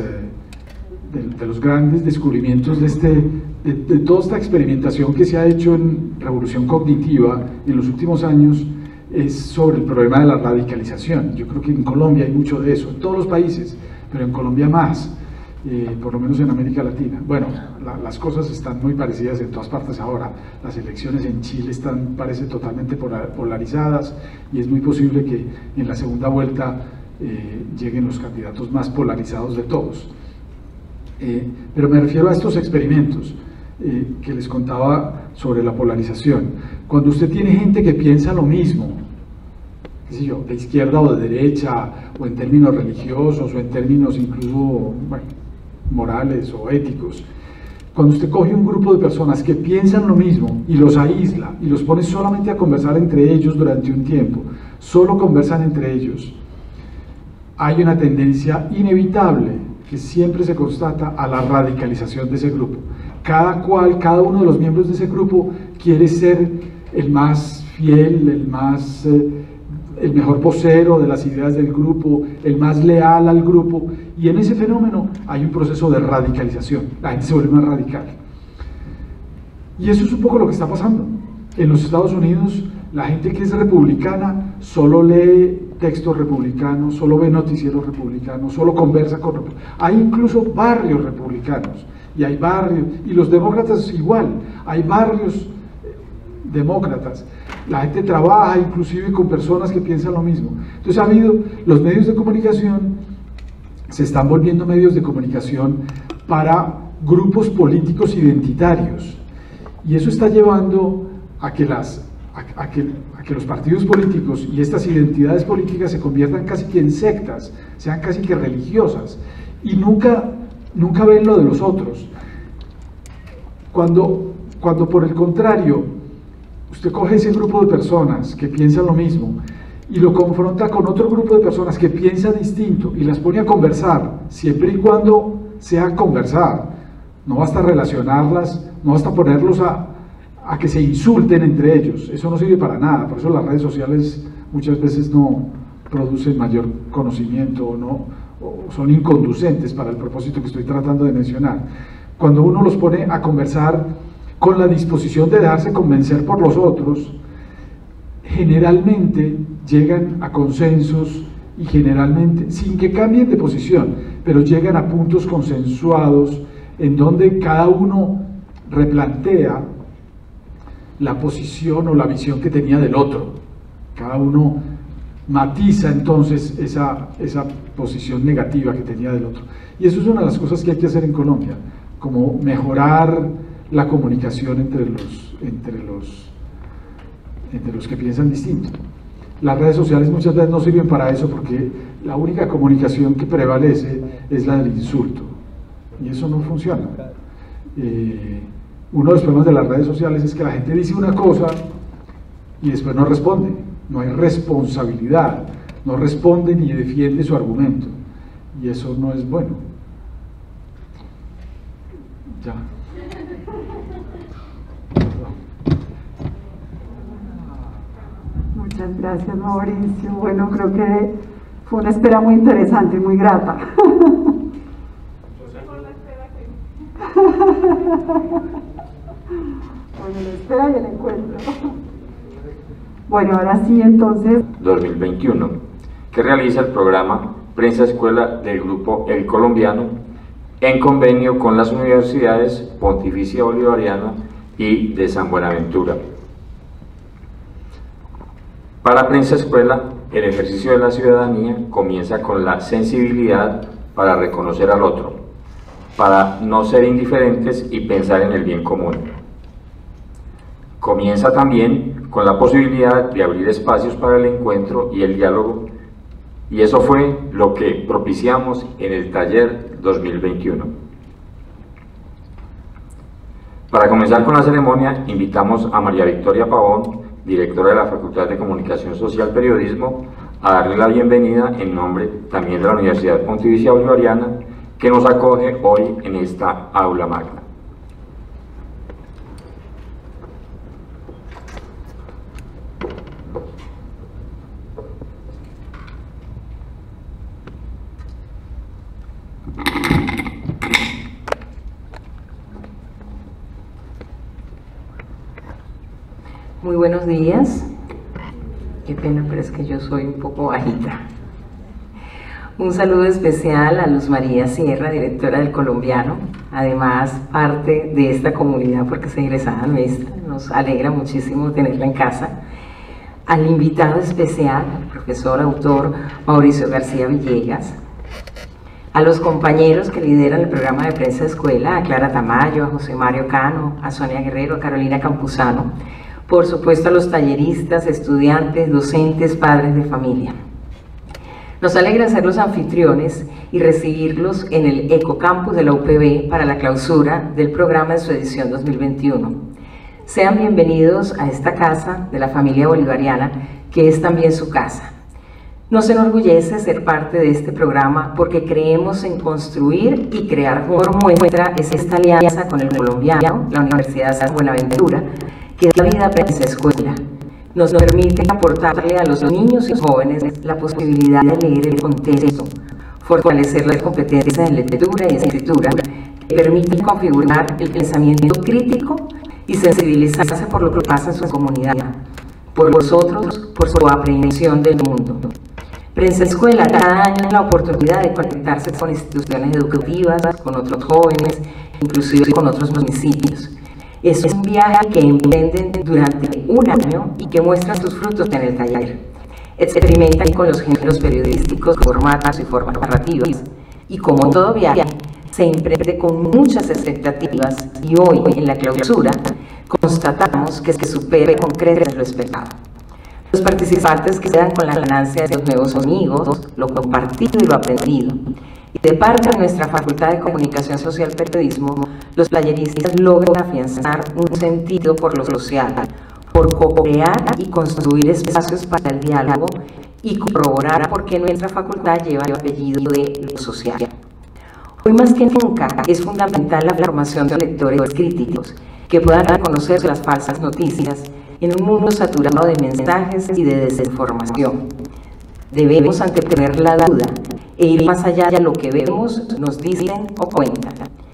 de, de los grandes descubrimientos de, este, de, de toda esta experimentación que se ha hecho en revolución cognitiva en los últimos años es sobre el problema de la radicalización. Yo creo que en Colombia hay mucho de eso, en todos los países, pero en Colombia más. Eh, por lo menos en América Latina. Bueno, la, las cosas están muy parecidas en todas partes ahora. Las elecciones en Chile están, parece, totalmente polarizadas, y es muy posible que en la segunda vuelta eh, lleguen los candidatos más polarizados de todos. Eh, pero me refiero a estos experimentos eh, que les contaba sobre la polarización. Cuando usted tiene gente que piensa lo mismo, qué sé yo, de izquierda o de derecha, o en términos religiosos, o en términos incluso, bueno, morales o éticos, cuando usted coge un grupo de personas que piensan lo mismo y los aísla y los pone solamente a conversar entre ellos durante un tiempo, solo conversan entre ellos, hay una tendencia inevitable que siempre se constata a la radicalización de ese grupo. Cada cual, cada uno de los miembros de ese grupo quiere ser el más fiel, el más eh, el mejor vocero de las ideas del grupo, el más leal al grupo, y en ese fenómeno hay un proceso de radicalización, la gente se vuelve más radical. Y eso es un poco lo que está pasando. En los Estados Unidos, la gente que es republicana solo lee textos republicanos, solo ve noticieros republicanos, solo conversa con republicanos. Hay incluso barrios republicanos, y hay barrios, y los demócratas igual, hay barrios demócratas. La gente trabaja inclusive con personas que piensan lo mismo. Entonces ha habido, los medios de comunicación se están volviendo medios de comunicación para grupos políticos identitarios, y eso está llevando a que, las, a, a que, a que los partidos políticos y estas identidades políticas se conviertan casi que en sectas, sean casi que religiosas, y nunca, nunca ven lo de los otros. Cuando, cuando por el contrario usted coge ese grupo de personas que piensan lo mismo y lo confronta con otro grupo de personas que piensan distinto y las pone a conversar, siempre y cuando sea conversar, no basta relacionarlas, no basta ponerlos a, a que se insulten entre ellos, eso no sirve para nada. Por eso las redes sociales muchas veces no producen mayor conocimiento o, no, o son inconducentes para el propósito que estoy tratando de mencionar. Cuando uno los pone a conversar con la disposición de dejarse convencer por los otros, generalmente llegan a consensos y generalmente, sin que cambien de posición, pero llegan a puntos consensuados en donde cada uno replantea la posición o la visión que tenía del otro. Cada uno matiza entonces esa, esa posición negativa que tenía del otro. Y eso es una de las cosas que hay que hacer en Colombia, como mejorar la comunicación entre los, entre los, entre los que piensan distinto. Las redes sociales muchas veces no sirven para eso, porque la única comunicación que prevalece es la del insulto, y eso no funciona. Eh, uno de los problemas de las redes sociales es que la gente dice una cosa y después no responde, no hay responsabilidad, no responde ni defiende su argumento, y eso no es bueno. Ya. Muchas gracias, Mauricio. Bueno, creo que fue una espera muy interesante y muy grata. Bueno, la espera y el encuentro. Bueno, ahora sí, entonces. dos mil veintiuno, que realiza el programa Prensa Escuela del grupo El Colombiano, en convenio con las universidades Pontificia Bolivariana y de San Buenaventura. Para Prensa Escuela, el ejercicio de la ciudadanía comienza con la sensibilidad para reconocer al otro, para no ser indiferentes y pensar en el bien común. Comienza también con la posibilidad de abrir espacios para el encuentro y el diálogo, y eso fue lo que propiciamos en el taller dos mil veintiuno. Para comenzar con la ceremonia, invitamos a María Victoria Pavón, directora de la Facultad de Comunicación Social Periodismo, a darle la bienvenida en nombre también de la Universidad Pontificia Bolivariana, que nos acoge hoy en esta aula magna. Muy buenos días. Qué pena, pero es que yo soy un poco bajita. Un saludo especial a Luz María Sierra, directora del Colombiano, además parte de esta comunidad porque es egresada nuestra. Nos alegra muchísimo tenerla en casa. Al invitado especial, al profesor autor Mauricio García Villegas, a los compañeros que lideran el programa de Prensa Escuela, a Clara Tamayo, a José Mario Cano, a Sonia Guerrero, a Carolina Campuzano, por supuesto a los talleristas, estudiantes, docentes, padres de familia. Nos alegra ser los anfitriones y recibirlos en el Ecocampus de la U P B para la clausura del programa de su edición dos mil veintiuno. Sean bienvenidos a esta casa de la familia bolivariana, que es también su casa. Nos enorgullece ser parte de este programa porque creemos en construir y crear como muestra es esta alianza con el Colombiano, la Universidad de San Buenaventura, que es la vida Prensa Escuela. Nos permite aportarle a los niños y jóvenes la posibilidad de leer el contexto, fortalecer las competencias en lectura y escritura, que permite configurar el pensamiento crítico y sensibilizarse por lo que pasa en su comunidad, por vosotros, por su aprehensión del mundo. Prensa Escuela cada año la oportunidad de conectarse con instituciones educativas, con otros jóvenes, inclusive con otros municipios. Es un viaje que emprenden durante un año y que muestra sus frutos en el taller. Experimentan con los géneros periodísticos, formatos y formas narrativas. Y como todo viaje, se emprende con muchas expectativas y hoy, en la clausura, constatamos que se supera con creces lo esperado. Los participantes quedan con la ganancia de los nuevos amigos, lo compartido y lo aprendido. Y de parte de nuestra Facultad de Comunicación Social Periodismo, los talleristas logran afianzar un sentido por lo social, por co-crear y construir espacios para el diálogo y corroborar por qué nuestra facultad lleva el apellido de lo social. Hoy más que nunca es fundamental la formación de lectores críticos que puedan reconocer las falsas noticias en un mundo saturado de mensajes y de desinformación. Debemos anteponer la duda e ir más allá de lo que vemos, nos dicen o cuentan.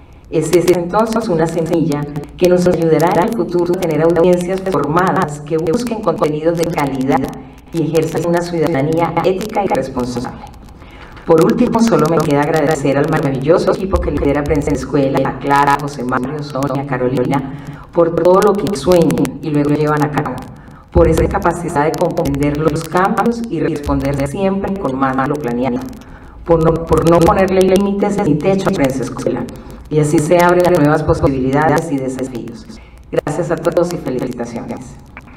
Es entonces una semilla que nos ayudará en el futuro a tener audiencias formadas que busquen contenidos de calidad y ejerzan una ciudadanía ética y responsable. Por último, solo me queda agradecer al maravilloso equipo que lidera Prensa Escuela, a Clara, José Mario, Sonia, Carolina, por todo lo que sueñan y luego llevan a cabo, por esa capacidad de comprender los cambios y responder siempre con más de lo planeado, por no, por no ponerle límites ni techo a Prensa Escuela, y así se abren nuevas posibilidades y desafíos. Gracias a todos y felicitaciones.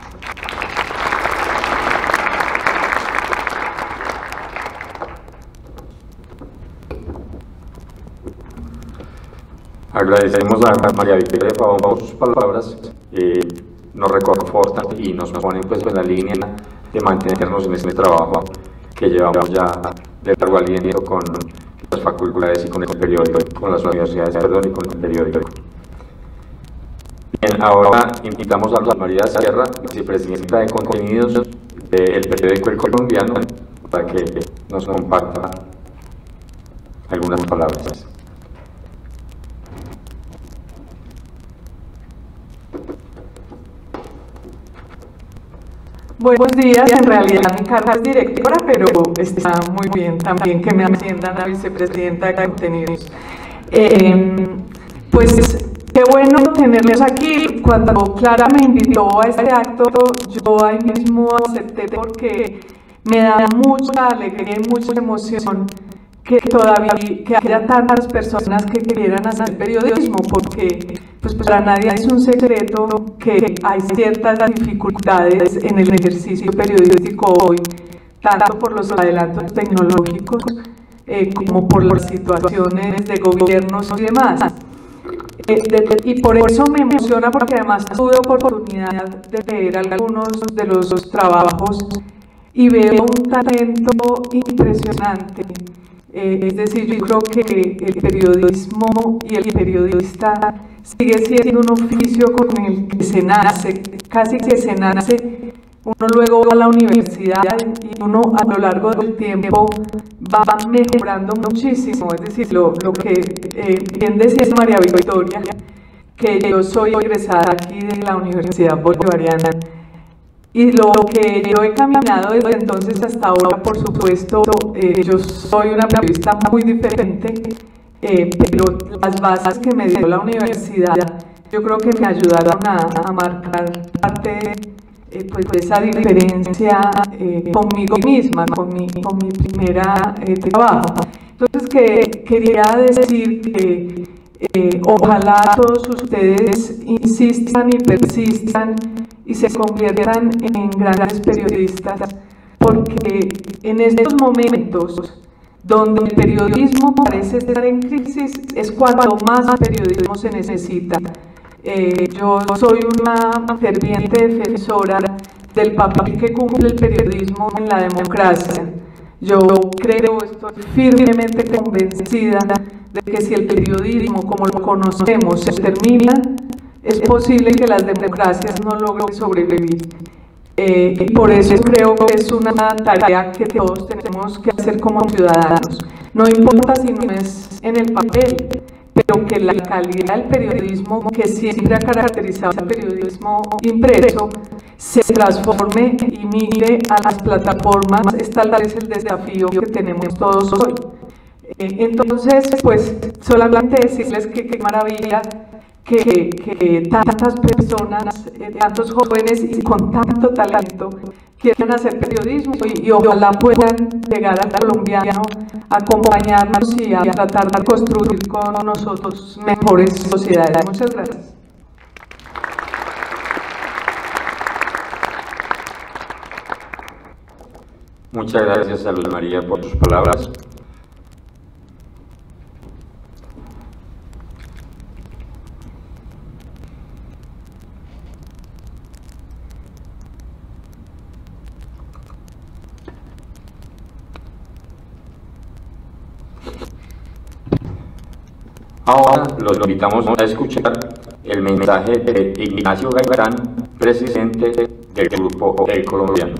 Agradecemos a María Victoria Pavón por sus palabras, eh, nos reconfortan y nos ponen pues en la línea de mantenernos en este trabajo que llevamos ya de largo aliento con las facultades y con el periódico, con las universidades, perdón, y con el periódico. Bien, ahora invitamos a Luz María Sierra, vicepresidenta de contenidos del periódico El Colombiano, para que nos comparta algunas palabras. Buenos días, en realidad mi cargo es directora, pero está muy bien también que me asciendan a vicepresidenta de contenidos. Eh, pues qué bueno tenerlos aquí. Cuando Clara me invitó a este acto, yo ahí mismo acepté porque me da mucha alegría y mucha emoción que todavía que haya tantas personas que quieran hacer periodismo, porque pues para nadie es un secreto que hay ciertas dificultades en el ejercicio periodístico hoy, tanto por los adelantos tecnológicos eh, como por las situaciones de gobiernos y demás. Eh, de, de, y por eso me emociona, porque además tuve oportunidad de leer algunos de los trabajos y veo un talento impresionante. Eh, es decir, yo creo que el periodismo y el periodista sigue siendo un oficio con el que se nace, casi que se nace. Uno luego va a la universidad y uno a lo largo del tiempo va mejorando muchísimo. Es decir, lo, lo que eh, bien decía María Victoria, que yo soy egresada aquí de la Universidad Bolivariana, y lo que yo he caminado desde entonces hasta ahora, por supuesto, eh, yo soy una periodista muy diferente, eh, pero las bases que me dio la universidad, yo creo que me ayudaron a, a marcar parte de eh, pues, esa diferencia eh, conmigo misma, con mi, con mi primera eh, trabajo. Entonces, que, quería decir que eh, ojalá todos ustedes insistan y persistan y se conviertan en grandes periodistas, porque en estos momentos donde el periodismo parece estar en crisis es cuando más periodismo se necesita. Eh, yo soy una ferviente defensora del papel que cumple el periodismo en la democracia. Yo creo, estoy firmemente convencida de que si el periodismo como lo conocemos se termina, es posible que las democracias no logren sobrevivir. Eh, y por eso creo que es una tarea que todos tenemos que hacer como ciudadanos. No importa si no es en el papel, pero que la calidad del periodismo que siempre ha caracterizado el periodismo impreso se transforme y migre a las plataformas. Es tal vez el desafío que tenemos todos hoy. Eh, entonces, pues, solamente decirles que qué maravilla Que, que tantas personas, eh, tantos jóvenes y con tanto talento quieran hacer periodismo y, y ojalá puedan llegar al colombiano, acompañarnos y a tratar de construir con nosotros mejores sociedades. Muchas gracias. Muchas gracias a Luz María por sus palabras. Ahora los invitamos a escuchar el mensaje de Ignacio Gaitán, presidente del Grupo El Colombiano.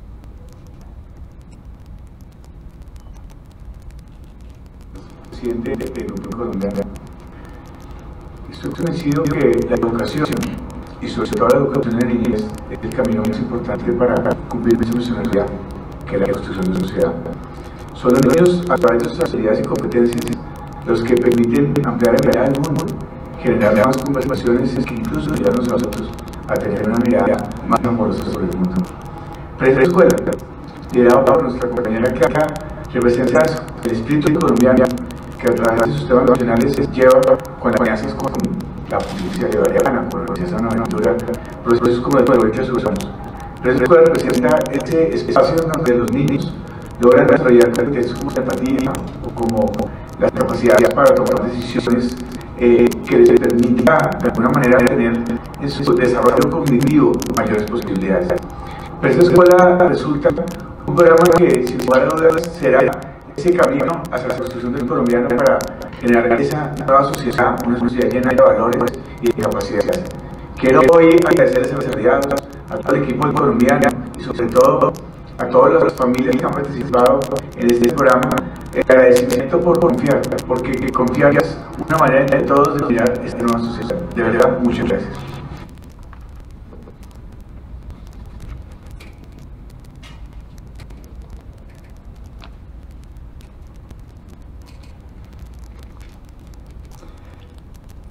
Presidente del Grupo Colombiano. Estoy convencido que la educación, y sobre todo la educación de niñez, es el camino más importante para cumplir nuestra misionalidad, que es la construcción de sociedad. Son los niños, a través de sus habilidades y competencias, los que permiten ampliar la mirada del mundo, generar nuevas conversaciones que incluso ayudarnos a nosotros a tener una mirada más amorosa sobre el mundo. Presa Escuela, liderado por nuestra compañera Clara, representa el espíritu colombiano que a través de sus temas nacionales lleva con alianzas con la Policía Bolivariana, con la Organización Aventura, procesos como el de derechos humanos. Presa Escuela representa ese espacio donde los niños logran desarrollar competencias como la empatía o como las capacidades para tomar decisiones eh, que les permita de alguna manera tener en su desarrollo cognitivo mayores posibilidades. Pero esta escuela resulta un programa que sin lugar a dudas será ese camino hacia la construcción del colombiano para generar esa nueva sociedad, una sociedad llena de valores y de capacidades. Quiero hoy agradecerles a los aliados, a todo el equipo colombiano y sobre todo a todas las familias que han participado en este programa. El agradecimiento por confiar, porque confiar es una manera de todos de mirar esta nueva sociedad. De verdad, muchas gracias.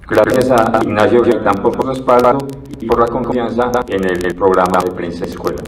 Gracias a Ignacio Gaitán por su respaldo y por la confianza en el, el programa de Prensa Escuela.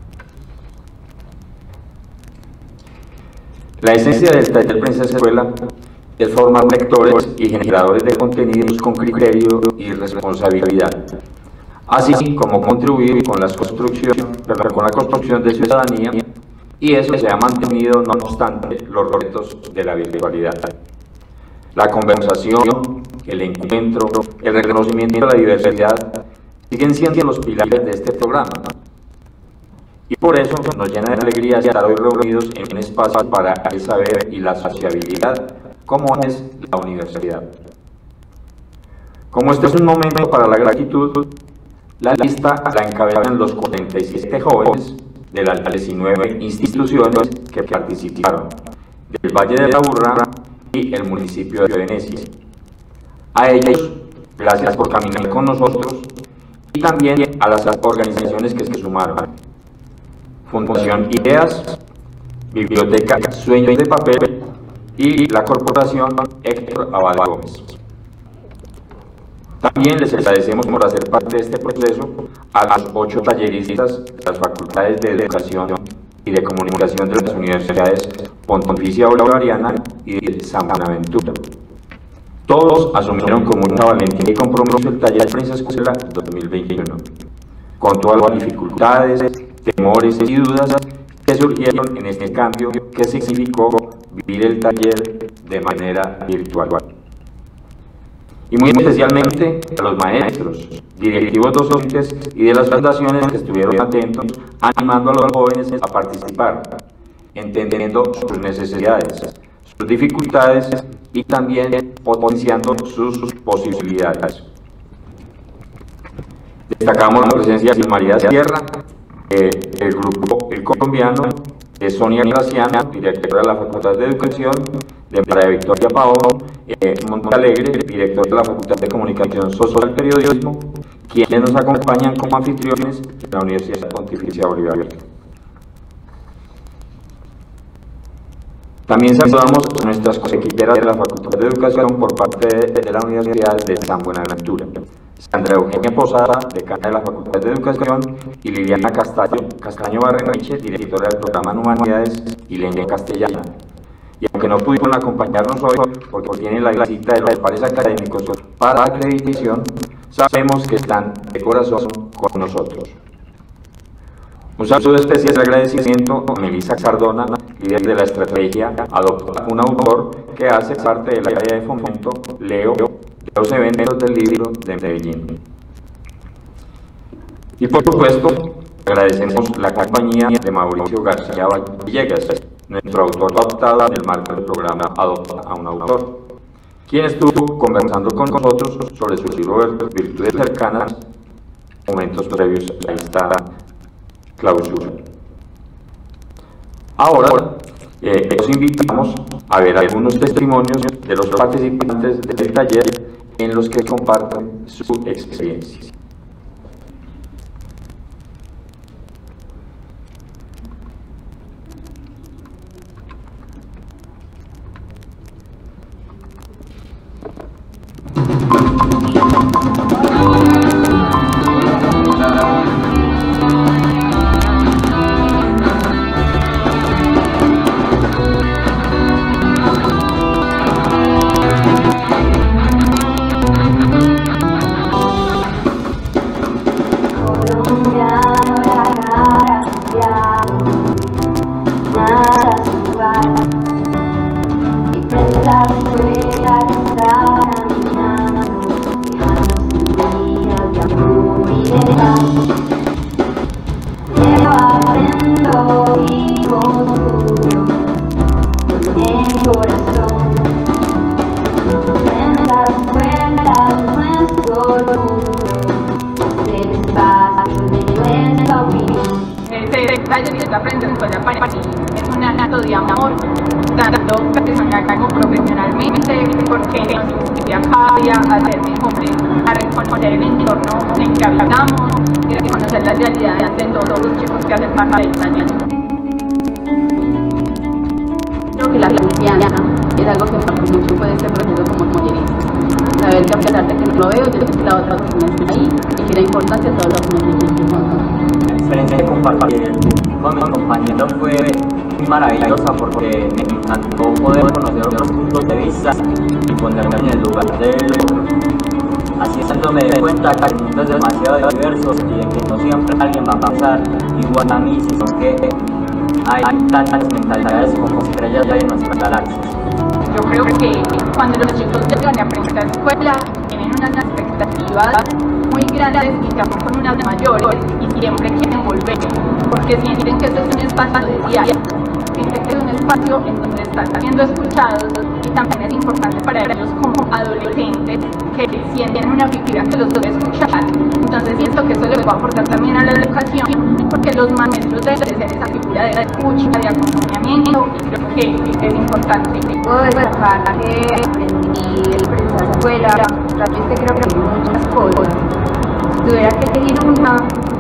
La esencia del taller Prensa Escuela es formar lectores y generadores de contenidos con criterio y responsabilidad, así como contribuir con, las construcción, perdón, con la construcción de ciudadanía, y eso se ha mantenido no obstante los retos de la virtualidad. La conversación, el encuentro, el reconocimiento de la diversidad siguen siendo los pilares de este programa. Y por eso nos llena de alegría estar hoy reunidos en un espacio para el saber y la sociabilidad, como es la universidad. Como este es un momento para la gratitud, la lista la encabezan los cuarenta y siete jóvenes de las diecinueve instituciones que participaron, del Valle de la Aburrá y el municipio de Venecia. A ellos, gracias por caminar con nosotros, y también a las organizaciones que se sumaron. Fundación Ideas, Biblioteca Sueños de Papel y la Corporación Héctor Abad Gómez. También les agradecemos por hacer parte de este proceso a los ocho talleristas de las Facultades de Educación y de Comunicación de las Universidades Pontificia Bolivariana y de San Buenaventura. Todos asumieron con mucha valentía y compromiso el taller de Prensa Escuela dos mil veintiuno, con todas las dificultades, temores y dudas que surgieron en este cambio que significó vivir el taller de manera virtual. Y muy especialmente a los maestros, directivos docentes y de las fundaciones que estuvieron atentos, animando a los jóvenes a participar, entendiendo sus necesidades, sus dificultades y también potenciando sus posibilidades. Destacamos la presencia de María Sierra, eh, el grupo El Colombiano, de Sonia Graciano, directora de la Facultad de Educación, de María Victoria Paolo, eh, Montalegre, director de la Facultad de Comunicación Social y Periodismo, quienes nos acompañan como anfitriones de la Universidad Pontificia Bolivariana. También saludamos a nuestras coequiperas de la Facultad de Educación por parte de, de la Universidad de San Buenaventura. Sandra Eugenia Posada, decana de la Facultad de Educación, y Liliana Castaño, Castaño Barrenechea, directora del programa en Humanidades y Lengua Castellana. Y aunque no pudieron acompañarnos hoy porque tienen la visita de los pares académicos para acreditación, sabemos que están de corazón con nosotros. Un saludo especial de agradecimiento a Melissa Cardona, líder de la estrategia Adopta un Autor, que hace parte del área de fomento Leo de los eventos del libro de Medellín. Y por supuesto, agradecemos la compañía de Mauricio García Villegas, nuestro autor adoptado en el marco del programa Adopta a un Autor, quien estuvo conversando con nosotros sobre su libro Virtudes Cercanas, momentos previos a esta clausura. Ahora, eh, los invitamos a ver algunos testimonios de los participantes del taller en los que comparten su experiencia. saber que a pesar de que no lo veo, yo sé que la otra persona está ahí y que la importancia de todos los beneficios. La experiencia que compartí con mis compañeros fue muy maravillosa porque me encantó poder conocer otros puntos de vista y ponerme en el lugar de otro. Así es cuando me di cuenta que el mundo es demasiado diverso y de que no siempre alguien va a pensar igual a mí, sino que hay tantas mentalidades como estrellas ya en nuestra galaxia. Yo creo que cuando los chicos llegan a aprender a la escuela tienen unas expectativas muy grandes y ya con unas mayores y siempre quieren volver porque sienten que este es un espacio de diario, sienten que es un espacio en donde están siendo escuchados y también es importante para ellos como adolescentes que sienten una figura que los debe escuchar. Entonces siento que eso les va a aportar también a la educación porque los maestros deben ser esa figura de escucha, de acompañamiento y creo que es importante. Puedo destacar que aprendí el proceso de escuela, realmente creo que hay muchas cosas. Si tuviera que elegir una,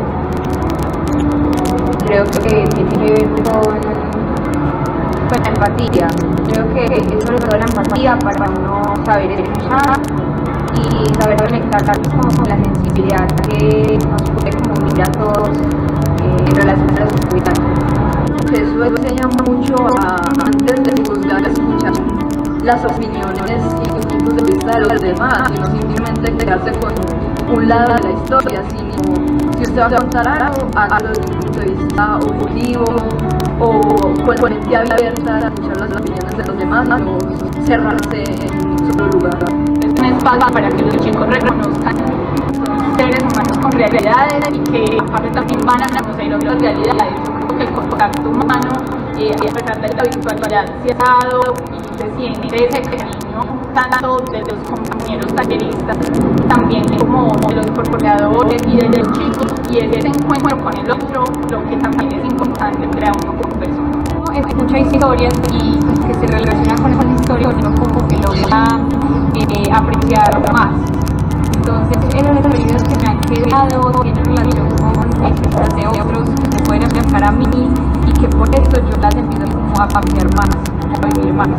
creo que tiene que ver con, con la empatía. Creo que es sobre todo la empatía para uno saber escuchar y saber conectar como con la sensibilidad que nos puede como unir a todos eh, en relación a los estudiantes. Eso enseña mucho a, antes de juzgar, escuchar las opiniones y puntos de vista de los demás y no simplemente quedarse con un lado de la historia, sino si usted va a contar algo, hágalo desde un punto de vista objetivo o con mente abierta a escuchar las opiniones de los demás, no cerrarse en un solo lugar. Es un espacio para que los chicos reconozcan seres humanos con realidades y que aparte también van a conocer otras realidades. Yo creo que el contacto humano, eh, a pesar de la virtualidad, se ha dado y se siente ese cariño tanto de los compañeros talleristas, también como de los incorporadores y de los chicos, y es ese encuentro con el otro lo que también es importante para uno como persona. Escucha historias y que se relaciona con esas historias, uno como que logra eh, apreciar más. Entonces, esos videos que me han quedado tienen relación con experiencias de otros que se pueden aplicar a mí y que por esto yo las empiezo como a apreciar más, a vivir más.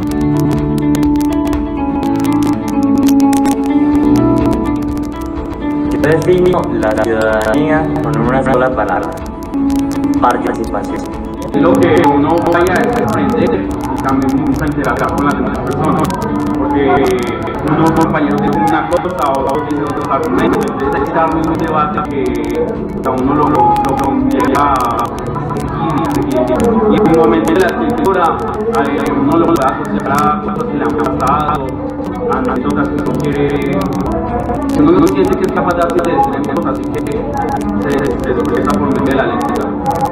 Yo defino la ciudadanía con una sola palabra: participación. Lo que uno vaya a aprender y también nunca interactuar con las demás personas, porque unos compañeros dicen una cosa o otros dicen otros argumentos, entonces está muy un debate que a uno lo, lo, lo lleva a seguir y seguir. Y en un momento de la escritura eh, uno lo va a asociar a cosas que le han pasado, a anécdotas que uno quiere, uno no siente que es capaz de hacer cosas, así que se, se expresa por medio de la lectura.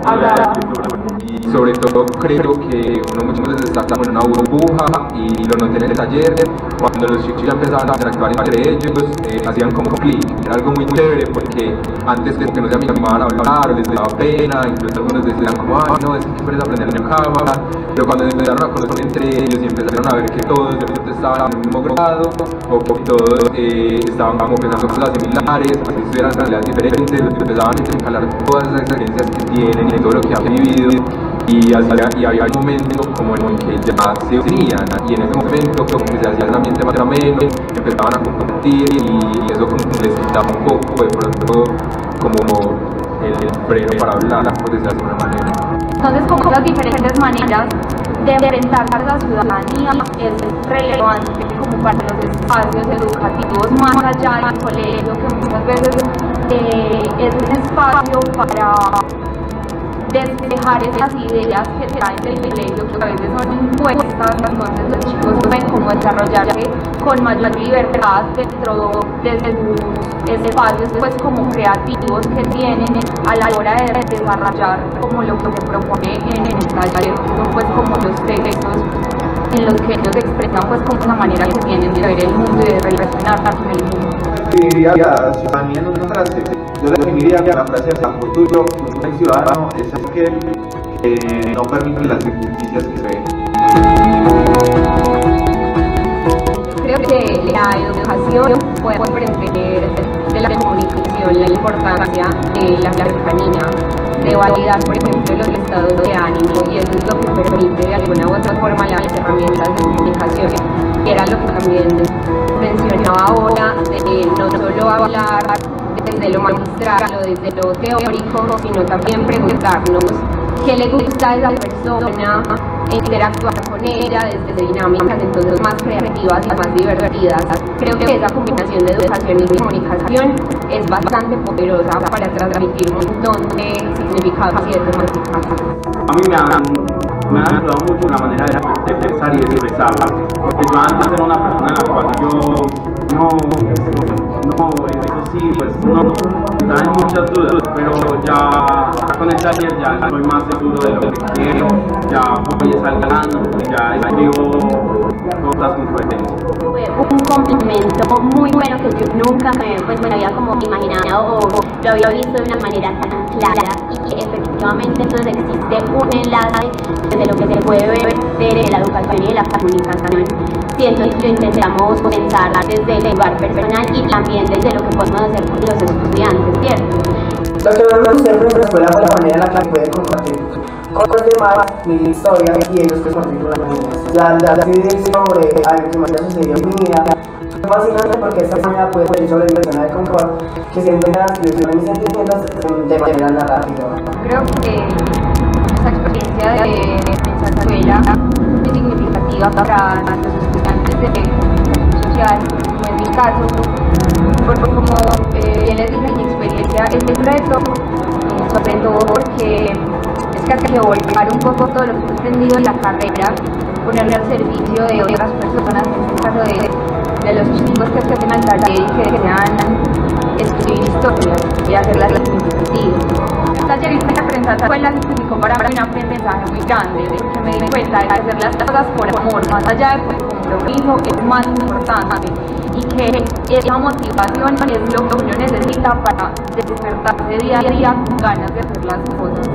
Y sobre todo creo que uno muchas veces está como en una burbuja y lo noté en el taller cuando los chicos ya empezaban a interactuar entre ellos, eh, hacían como clic, era algo muy chévere porque antes que no se animaban a hablar o les daba pena, incluso algunos decían como ah no, es que quieres aprender en cámara, pero cuando empezaron a conocer entre ellos y empezaron a ver que todos de repente estaban en el mismo grado o que todos eh, estaban como pensando cosas similares, así estuvieran en realidades diferentes, empezaban a intercalar todas esas experiencias que tienen y todo lo que han vivido. Y, hacia, y había un momento como en el que ya se unían y en ese momento como que se hacía el ambiente más ameno, empezaban a compartir y eso como que les quitaba un poco de pronto como el, el freno para hablar, por decirlo de alguna manera. Entonces, como las diferentes maneras de enfrentar a la ciudadanía es relevante como para los espacios educativos más allá del colegio, que muchas veces eh, es un espacio para despejar esas ideas que traen del colegio, que a veces son impuestas, entonces los chicos pueden como desarrollarse con mayor libertad dentro de sus espacios pues como creativos que tienen a la hora de desarrollar como lo que se propone en el taller, son pues como los textos en los que ellos expresan pues como una manera que tienen de ver el mundo y de relacionarse con el mundo. Definiría la ciudadanía en una frase. Yo le definiría que la frase de San Fortunio, un buen ciudadano es aquel que no permite las injusticias que se ven. Creo que la educación puede aprender de la comunicación, la importancia de la cercanía, de validar, por ejemplo, los estados de ánimo, y eso es lo que permite de alguna u otra forma las herramientas de comunicación. y era lo que también mencionaba ahora, de no solo hablar desde lo magistral o desde lo teórico, sino también preguntarnos qué le gusta a esa persona, interactuar con ella desde dinámicas entonces más creativas y más divertidas. Creo que esa combinación de educación y comunicación es bastante poderosa para transmitir un montón de significados y de temáticas. A mí me han, me han ayudado mucho la manera de, de pensar y de expresarla, porque yo antes era una persona en la cual yo no, no, eso sí, pues no, estaba en muchas dudas, pero ya con el taller ya estoy más seguro de lo que quiero, ya voy al grano, ya escribo cosas con coherencia. Un complemento muy bueno que yo nunca me, pues, me había como imaginado o lo había visto de una manera tan clara, y que efectivamente entonces existe un enlace desde lo que se puede ver de la educación y de la comunicación. Siento que lo intentamos pensar desde el lugar personal y también desde lo que podemos hacer con los estudiantes, ¿cierto? Lo que me gusta siempre en la escuela fue la manera en la que pueden compartir con los demás mi historia y ellos que compartir una manera. La, la, la decidir sobre algo que me haya sucedido en mi vida fue fascinante, porque de esta manera pude decir sobre mi zona de confort, que siempre me da descripción de mis sentimientos de manera narrativa. Creo que esta experiencia de, de esta escuela es muy significativa para los estudiantes de educación social, como en mi caso, porque como eh, bien les dije, mi experiencia es el reto, eh, sobre todo porque es casi que volcar un poco todo lo que he aprendido en la carrera, ponerlo al servicio de otras personas, en este caso de, de los chicos que estén al taller y que desean escribir historias y hacerlas significativas. El taller y la prensa escuela significó para mí un aprendizaje muy grande, porque me di cuenta de que hacer las cosas por amor, más allá de por compromiso, es más importante, y que esa motivación es lo que uno necesita para despertarse día a día con ganas de hacer las cosas.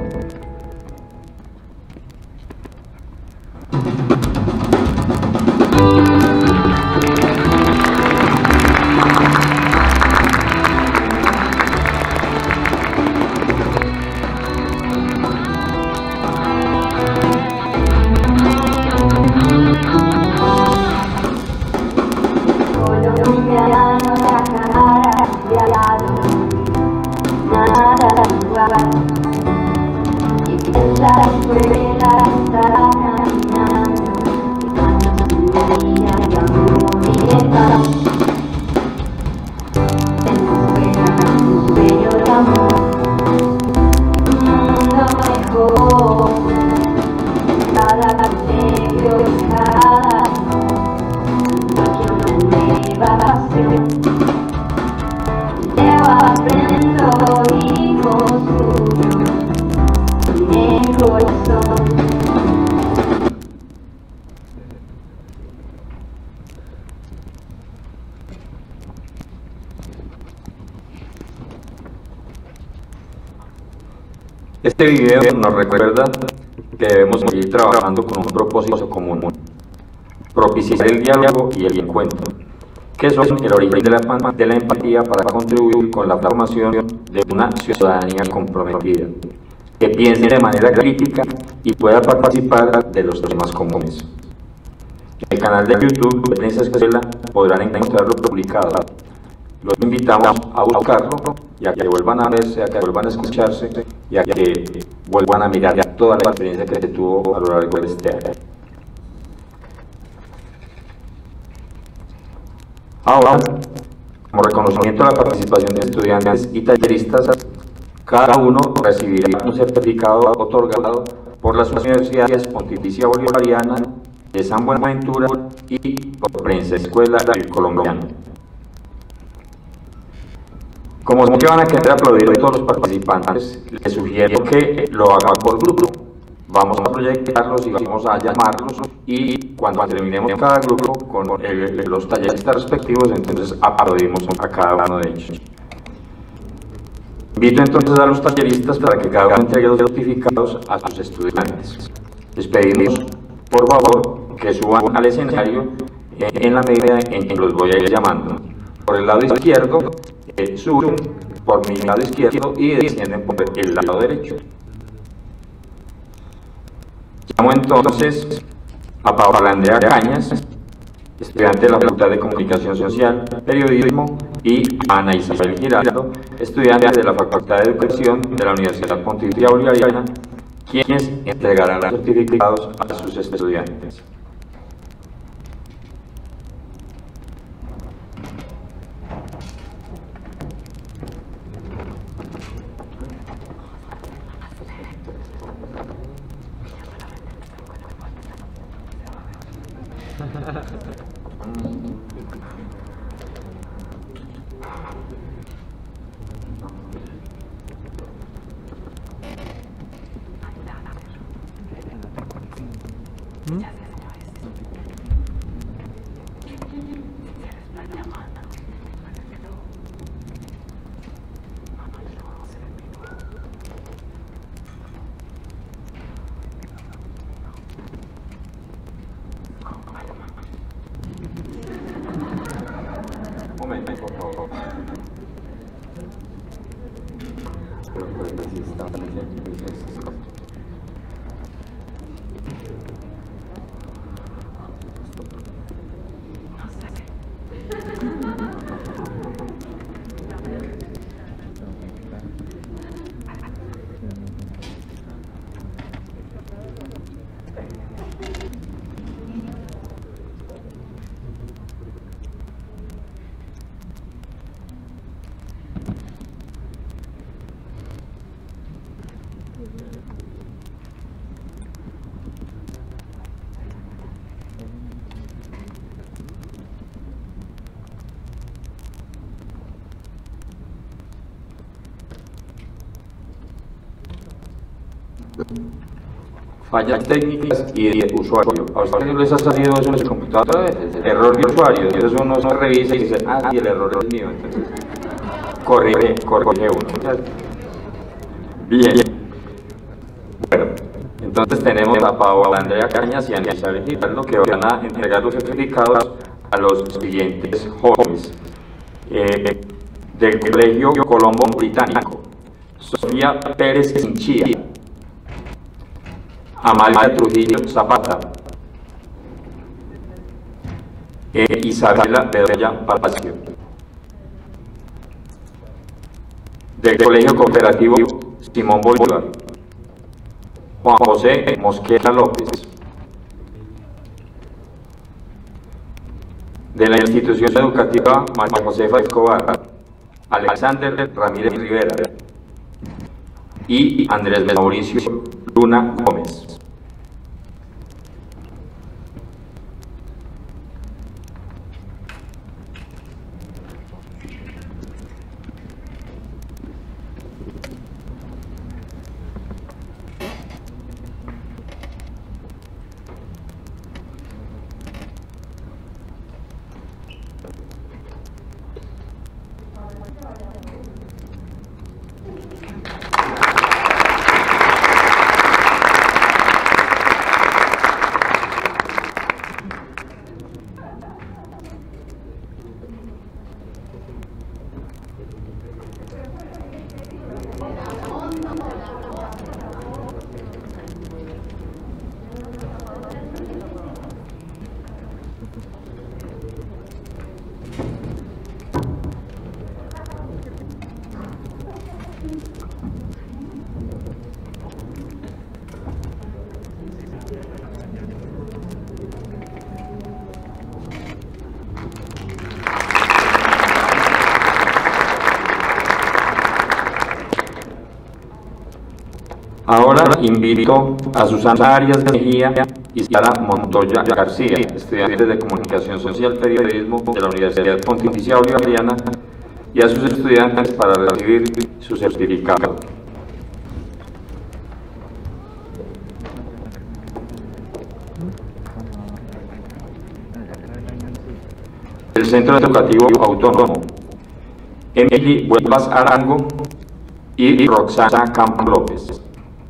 Este video nos recuerda que debemos seguir trabajando con un propósito común: propiciar el diálogo y el encuentro, que son el origen de la, de la empatía para contribuir con la formación de una ciudadanía comprometida, que piense de manera crítica y pueda participar de los temas comunes. En el canal de YouTube de Prensa Escuela podrán encontrarlo publicado. Los invitamos a buscarlo y a que vuelvan a verse, a que vuelvan a escucharse y a que vuelvan a mirar toda la experiencia que se tuvo a lo largo de este año. Ahora, como reconocimiento a la participación de estudiantes y talleristas, cada uno recibirá un certificado otorgado por las Universidades Pontificia Bolivariana de San Buenaventura y por Prensa Escuela del Colombiano. Como se van a querer aplaudir a todos los participantes, les sugiero que lo hagan por grupo. Vamos a proyectarlos y vamos a llamarlos, y cuando terminemos cada grupo con el, los talleristas respectivos, entonces aplaudimos a cada uno de ellos. Invito entonces a los talleristas para que cada uno entregue los certificados a sus estudiantes. Les pedimos, por favor, que suban al escenario en la medida en que los voy a ir llamando. Por el lado izquierdo, eh, suben por mi lado izquierdo y descienden por el lado derecho. Llamo entonces a Paola Andrea Cañas, estudiante de la Facultad de Comunicación Social, Periodismo, y Ana Isabel Giraldo, estudiante de la Facultad de Educación de la Universidad Pontificia Bolivariana, quienes entregarán los certificados a sus estudiantes. Fallas técnicas y de usuario. ¿A ustedes les ha salido eso en su computadora? Error de usuario. Entonces uno se revisa y dice, ah, y el error es mío. Entonces, corrige, corrige uno. Bien. Bueno, entonces tenemos a Paola Andrea Cañas y a Ana Isabel Giraldo, que van a entregar los certificados a los siguientes jóvenes. Eh, del Colegio Colombo Británico, Sofía Pérez Quinchía, Amalia Trujillo Zapata, eh, Isabela Bedoya Palacio. Del Colegio Cooperativo Simón Bolívar, Juan José Mosquera López. De la Institución Educativa María Josefa Escobar, Alexander Ramírez Rivera y Andrés Mauricio Luna Gómez. Ahora invito a Susana Arias Mejía y Sara Montoya García, estudiantes de Comunicación Social y Periodismo de la Universidad Pontificia Bolivariana, y a sus estudiantes para recibir su certificado. El Centro Educativo Autónomo, Emily Huelvas Arango y Roxana Campos López.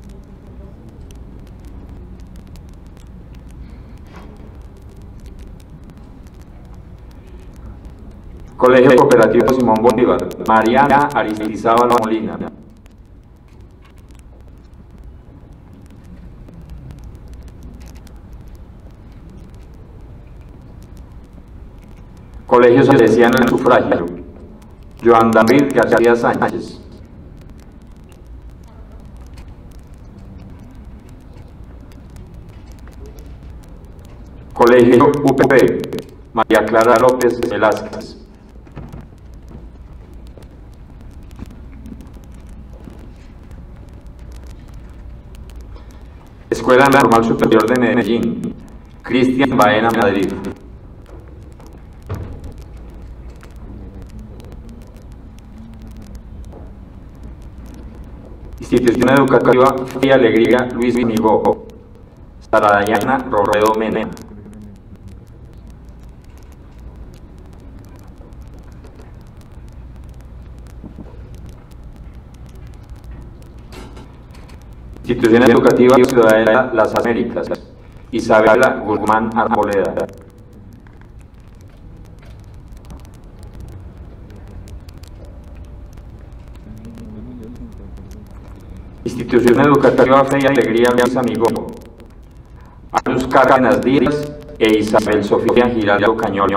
Colegio Cooperativo Simón Bolívar, Mariana Aristizábal Molina. Colegio Salesiano El Sufragio, Joan David García Sánchez. Colegio U P P, María Clara López Velázquez. Escuela Normal Superior de Medellín, Cristian Baena, Madrid. Institución Educativa Fe y Alegría Luis Migó, Saradayana Robredo Mena. Institución Educativa Ciudadela Las Américas, Isabela Guzmán Arboleda. Institución Educativa Fe y Alegría Luis Amigo, Luz Cárdenas Díaz e Isabel Sofía Giraldo Cañón.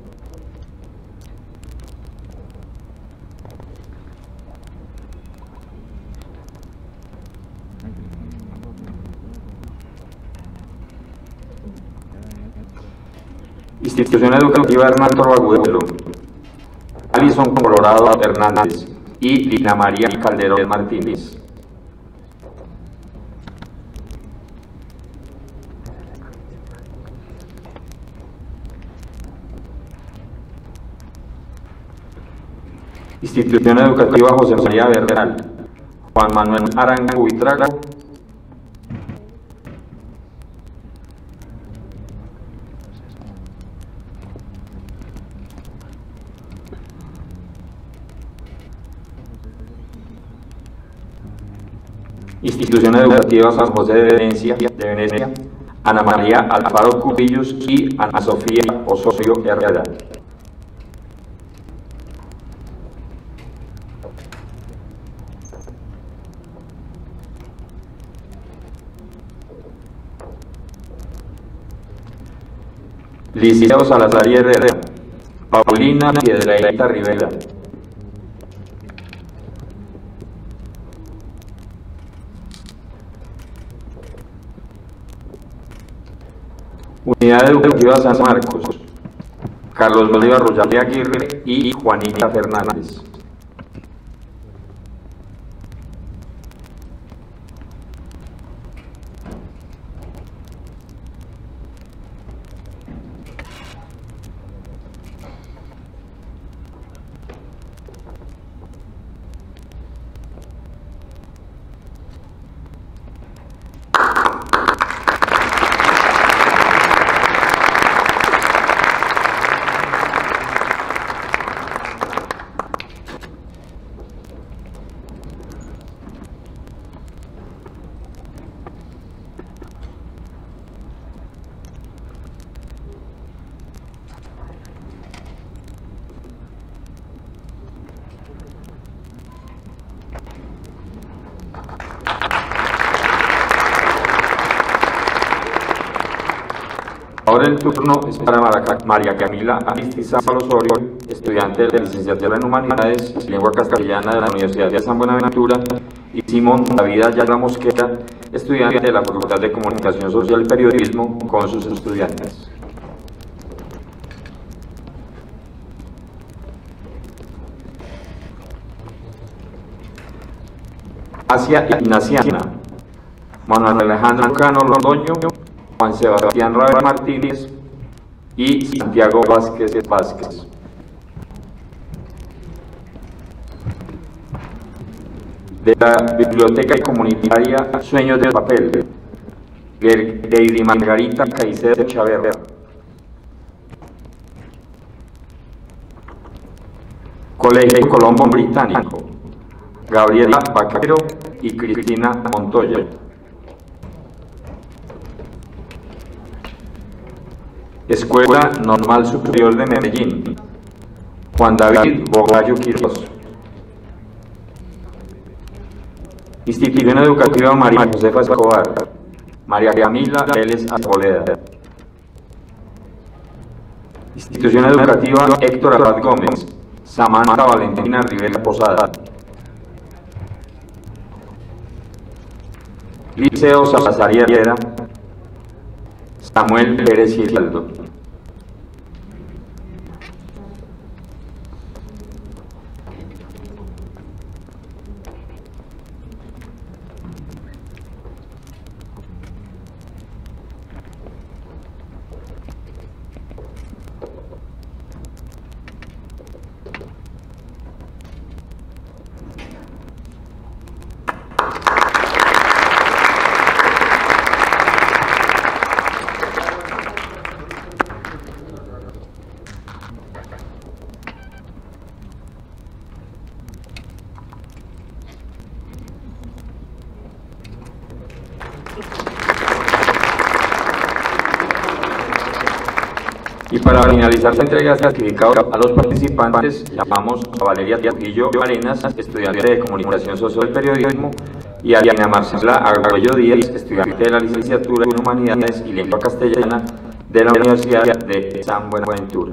Institución Educativa Hernando Agudelo, Alison Colorado Hernández y Lina María Calderón Martínez. Institución Educativa José María Bernal, Juan Manuel Arango Buitrago. Institución Educativa San José de Venecia, de Venecia, Ana María Alfaro Cubillos y Ana Sofía Osorio Herrera. Liceo Salazar y Herrera, Paulina Piedrahíta Rivera. Unidad Educativa San Marcos, Carlos Bolívar Royal Aguirre y Juanita Fernández. Ahora el turno es para María Camila Aristizábal Osorio, estudiante de licenciatura en Humanidades y Lengua Castellana de la Universidad de San Buenaventura, y Simón David Ayala Mosquera, estudiante de la Facultad de Comunicación Social y Periodismo, con sus estudiantes. Asia Ignaciana, Manuel Alejandro Cano Londoño, Juan Sebastián Ravel Martínez y Santiago Vázquez Vázquez. De la Biblioteca Comunitaria Sueños de Papel, Lady Margarita Caicedo Chaverra. Colegio Colombo Británico, Gabriela Vaquero y Cristina Montoya. Escuela Normal Superior de Medellín, Juan David Bogallo Quirós. Institución Educativa María Josefa Escobar, María Camila Vélez Arboleda. Institución Educativa Héctor Abad Gómez, Samantha Valentina Rivera Posada. Liceo Salazar y Herrera, Samuel Pérez Giraldo. Y para finalizar la entrega de certificados a los participantes, llamamos a Valeria Trujillo Arenas, estudiante de Comunicación Social y Periodismo, y a Diana Marcela Arroyo Díaz, estudiante de la licenciatura en Humanidades y Lengua Castellana de la Universidad de San Buenaventura.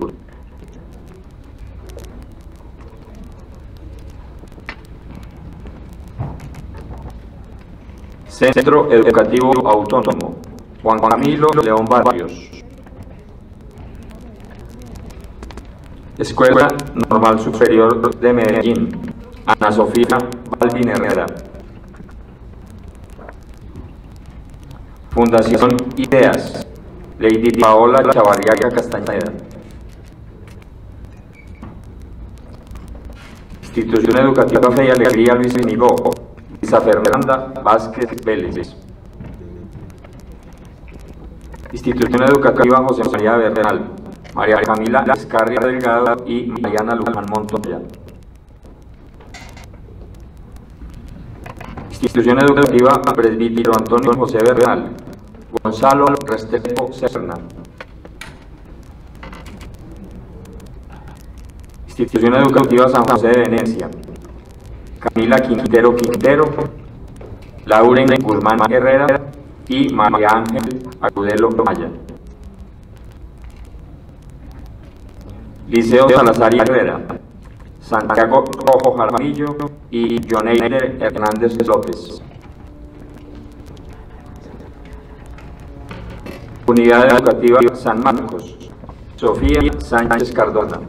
Centro Educativo Autónomo, Juan Camilo León Barrios. Escuela Normal Superior de Medellín, Ana Sofía Balvin Herrera. Fundación Ideas, Lady Paola Chavarriaga Castañeda. Institución Educativa Fe y Alegría Luis Migó, Luisa Fernanda Vázquez Vélez. Institución Educativa José María Bernal, María Camila Escarria Delgado y Mariana Luján Montoya. Institución Educativa Presbítero Antonio José Bernal, Gonzalo Restrepo Serna. Institución Educativa San José de Venecia, Camila Quintero Quintero, Lauren Guzmán Herrera y María Ángel Agudelo Maya. Liceo Salazar y Herrera, Santiago Rojo Jaramillo y Joneiter Hernández López. Unidad Educativa San Marcos, Sofía Sánchez Cardona.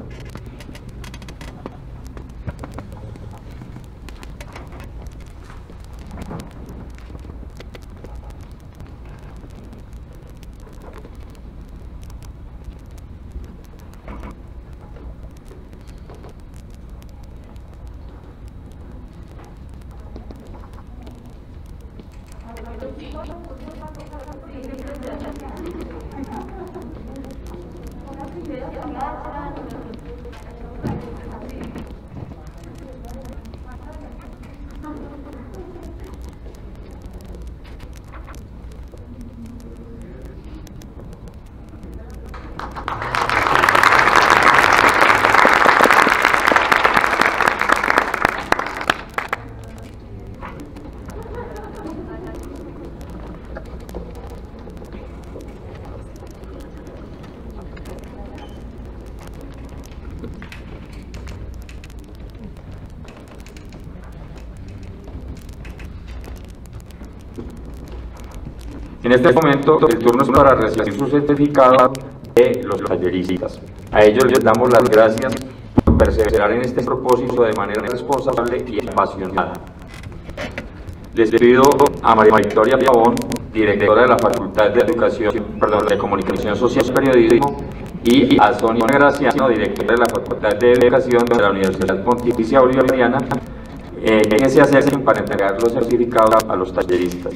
En este momento, el turno es para recibir su certificado de los talleristas. A ellos les damos las gracias por perseverar en este propósito de manera responsable y apasionada. Les pido a María Victoria Pavón, directora de la Facultad de Educación, perdón, de Comunicación Social y Periodismo, y a Sonia Graciano, directora de la Facultad de Educación de la Universidad Pontificia Bolivariana, eh, que se acerquen para entregar los certificados a los talleristas.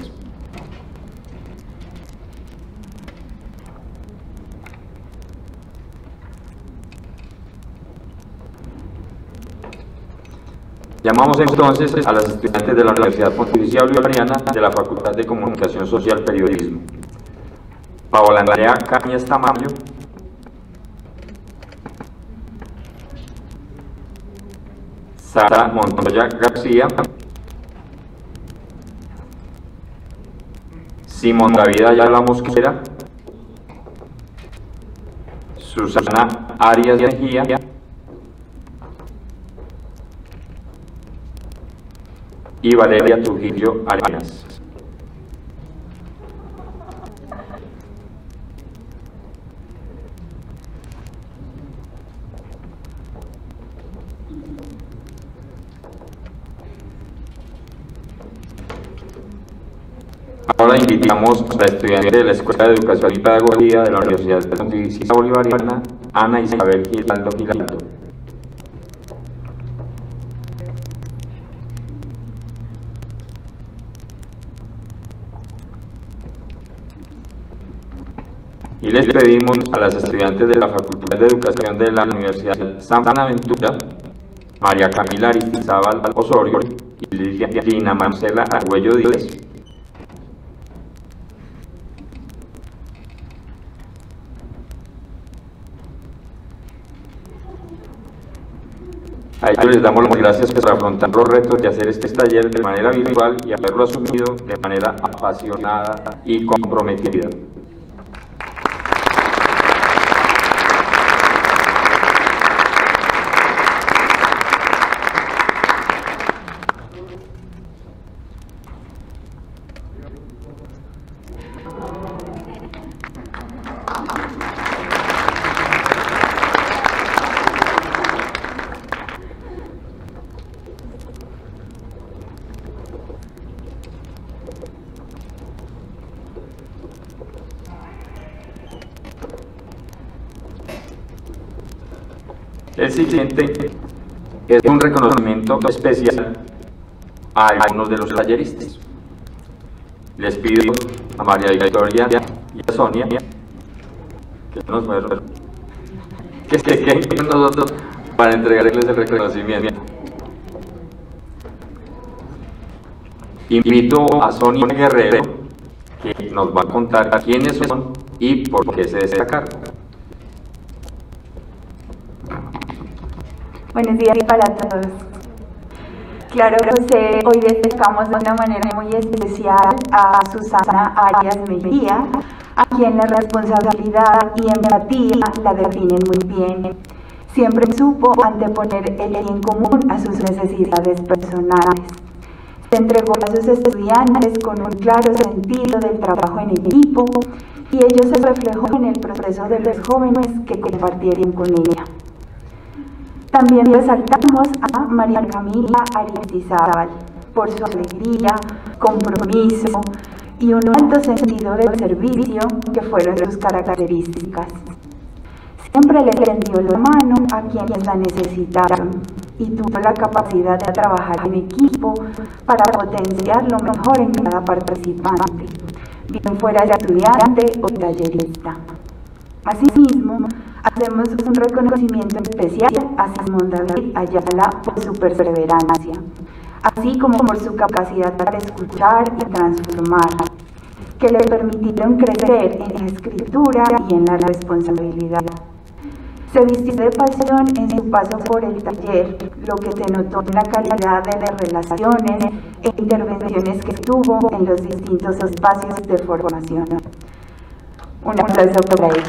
Llamamos entonces a las estudiantes de la Universidad Pontificia Bolivariana de la Facultad de Comunicación Social y Periodismo. Paola Andrea Cañas Tamayo, Sara Montoya García, Simón David Ayala Mosquera, Susana Arias Mejía, y Valeria Trujillo Arenas. Ahora invitamos a la estudiante de la Escuela de Educación y Pedagogía de la Universidad de Pontificia Bolivariana, Ana Isabel Giraldo Giraldo. Y les pedimos a las estudiantes de la Facultad de Educación de la Universidad San Buenaventura, María Camila Aristizábal Osorio y Lina Marcela Argüello Díaz, a ellos les damos las gracias por afrontar los retos de hacer este taller de manera virtual y haberlo asumido de manera apasionada y comprometida. El siguiente es un reconocimiento especial a algunos de los talleristas. Les pido a María Victoria y a Sonia que nos muevan, que se queden con nosotros para entregarles el reconocimiento. Invito a Sonia Guerrero, que nos va a contar quiénes son y por qué se destacaron. Buenos días para todos. Claro que hoy destacamos de una manera muy especial a Susana Arias Mejía, a quien la responsabilidad y empatía la definen muy bien. Siempre supo anteponer el bien común a sus necesidades personales. Se entregó a sus estudiantes con un claro sentido del trabajo en equipo y ello se reflejó en el proceso de los jóvenes que compartieron con ella. También resaltamos a María Camila Aristizábal por su alegría, compromiso y un alto sentido del servicio que fueron sus características. Siempre le tendió la mano a quienes la necesitaron y tuvo la capacidad de trabajar en equipo para potenciar lo mejor en cada participante, bien fuera estudiante o tallerista. Asimismo, hacemos un reconocimiento especial a Simón David Ayala por su perseverancia, así como por su capacidad para escuchar y transformar, que le permitieron crecer en la escritura y en la responsabilidad. Se vistió de pasión en su paso por el taller, lo que se notó en la calidad de las relaciones e intervenciones que tuvo en los distintos espacios de formación. Un aplauso para ella.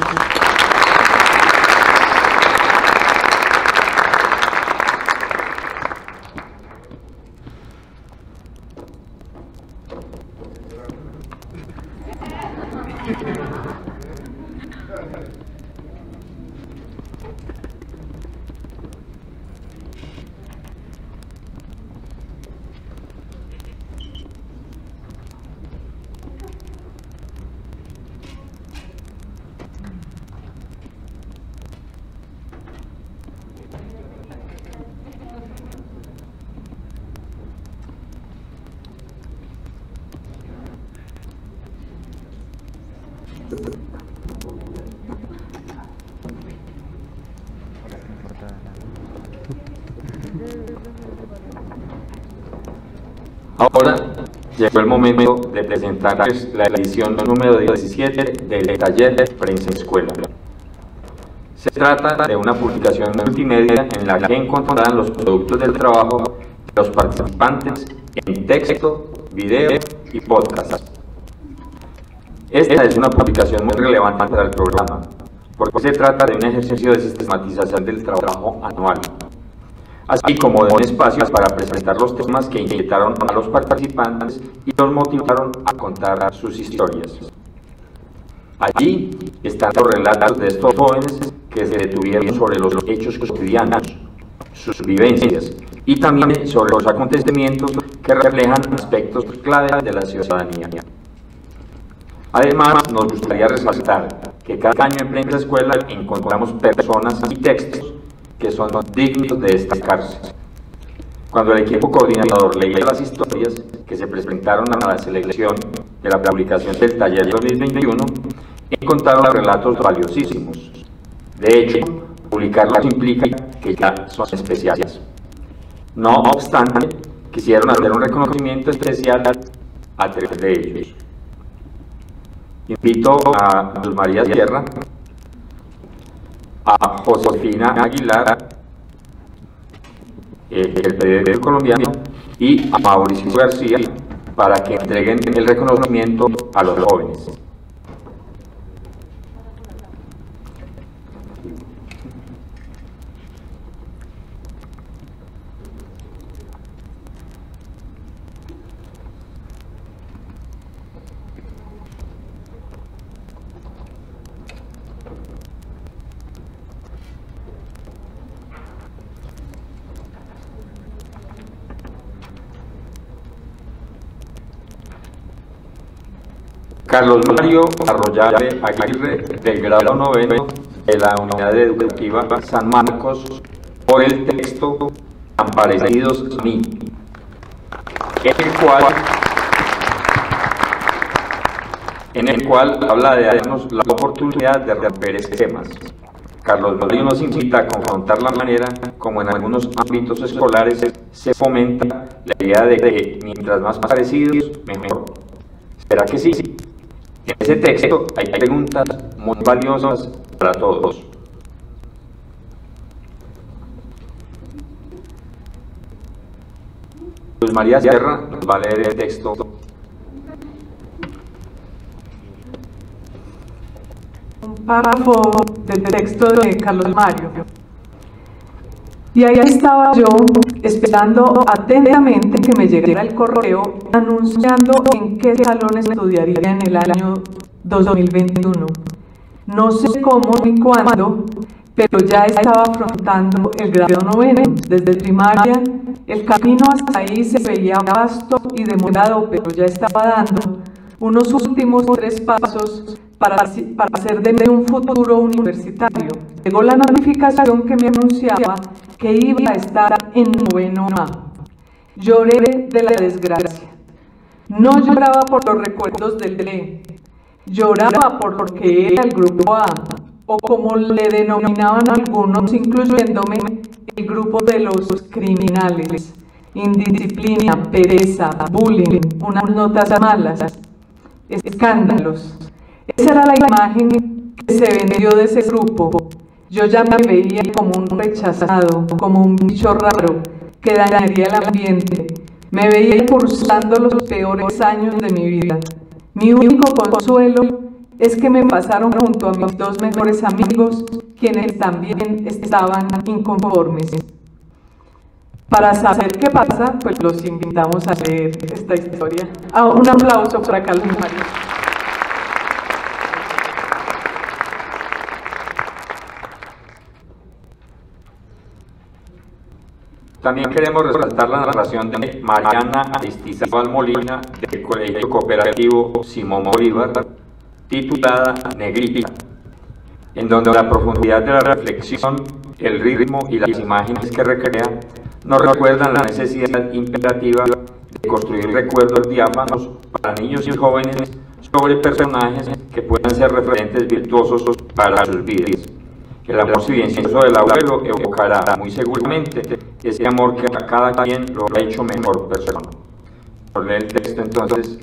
Ahora llegó el momento de presentarles la edición número diecisiete del taller Prensa Escuela. Se trata de una publicación multimedia en la que encontrarán los productos del trabajo de los participantes en texto, video y podcast. Esta es una publicación muy relevante para el programa, porque se trata de un ejercicio de sistematización del trabajo anual, así como de un espacio para presentar los temas que inquietaron a los participantes y los motivaron a contar sus historias. Allí están los relatos de estos jóvenes que se detuvieron sobre los hechos cotidianos, sus vivencias, y también sobre los acontecimientos que reflejan aspectos clave de la ciudadanía. Además, nos gustaría resaltar que cada año en Prensa Escuela encontramos personas y textos que son dignos de destacarse. Cuando el equipo coordinador leía las historias que se presentaron a la selección de la publicación del taller dos mil veintiuno, encontraron relatos valiosísimos. De hecho, publicarlos implica que ya son especiales. No obstante, quisieron hacer un reconocimiento especial a tres de ellos. Invito a Luz María Sierra, a Josefina Aguilar, eh, el periódico colombiano, y a Mauricio García para que entreguen el reconocimiento a los jóvenes. Carlos Mario Arroyave Aguirre, del grado noveno de la Unidad Educativa San Marcos, por el texto Tan parecidos a mí, en el cual, en el cual habla de darnos la oportunidad de romper esquemas. Carlos Mario nos invita a confrontar la manera como en algunos ámbitos escolares se fomenta la idea de que mientras más parecidos, mejor. ¿Será que sí? En ese texto hay preguntas muy valiosas para todos. Luz María Sierra nos va a leer el texto. Un párrafo del texto de Carlos Mario. Y ahí estaba yo esperando atentamente que me llegara el correo anunciando en qué salón estudiaría en el año dos mil veintiuno. No sé cómo ni cuándo, pero ya estaba afrontando el grado noveno. Desde primaria, el camino hasta ahí se veía vasto y demorado, pero ya estaba dando unos últimos tres pasos para, para hacer de mí un futuro universitario. Llegó la notificación que me anunciaba que iba a estar en noveno A. Lloré de la desgracia. No lloraba por los recuerdos del D, lloraba por lo que era el grupo A, o como le denominaban algunos, incluyéndome, el grupo de los criminales. Indisciplina, pereza, bullying, unas notas malas, escándalos. Esa era la imagen que se vendió de ese grupo. Yo ya me veía como un rechazado, como un bicho raro que dañaría el ambiente. Me veía cursando los peores años de mi vida. Mi único consuelo es que me pasaron junto a mis dos mejores amigos, quienes también estaban inconformes. Para saber qué pasa, pues los invitamos a leer esta historia. Ah, un aplauso para Carlos Mario. También queremos resaltar la narración de Mariana Aristizábal Molina del Colegio Cooperativo Simón Bolívar, titulada Negrita, en donde la profundidad de la reflexión, el ritmo y las imágenes que recrea nos recuerdan la necesidad imperativa de construir recuerdos diáfanos para niños y jóvenes sobre personajes que puedan ser referentes virtuosos para sus vidas. El amor silencioso del abuelo evocará muy seguramente ese amor que a cada quien lo ha hecho mejor persona. Por leer el texto entonces.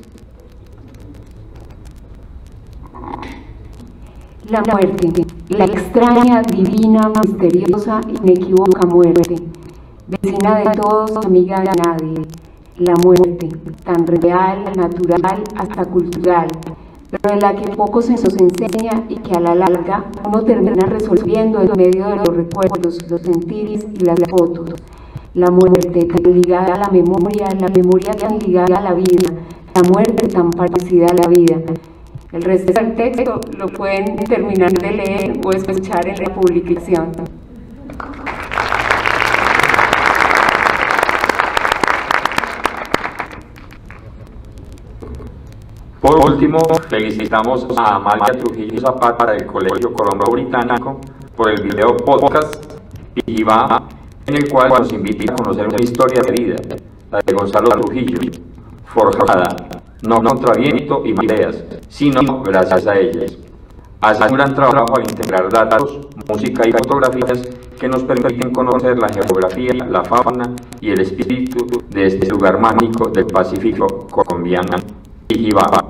La muerte, la extraña, divina, misteriosa, inequívoca muerte, vecina de todos, amiga de nadie. La muerte, tan real, natural, hasta cultural, pero de la que poco se nos enseña y que a la larga uno termina resolviendo en medio de los recuerdos, los sentires y las fotos. La muerte tan ligada a la memoria, la memoria tan ligada a la vida, la muerte tan parecida a la vida. El resto del texto lo pueden terminar de leer o escuchar en la publicación. Por último, felicitamos a Amalia Trujillo Zapata del Colegio Colombo Británico por el video podcast Pijibá, en el cual nos invita a conocer una historia de vida, la de Gonzalo Trujillo, forjada, no contra viento y ideas, sino gracias a ellas. Hace un gran trabajo al integrar datos, música y fotografías que nos permiten conocer la geografía, la fauna y el espíritu de este lugar mágico del Pacífico colombiano, Pijibá.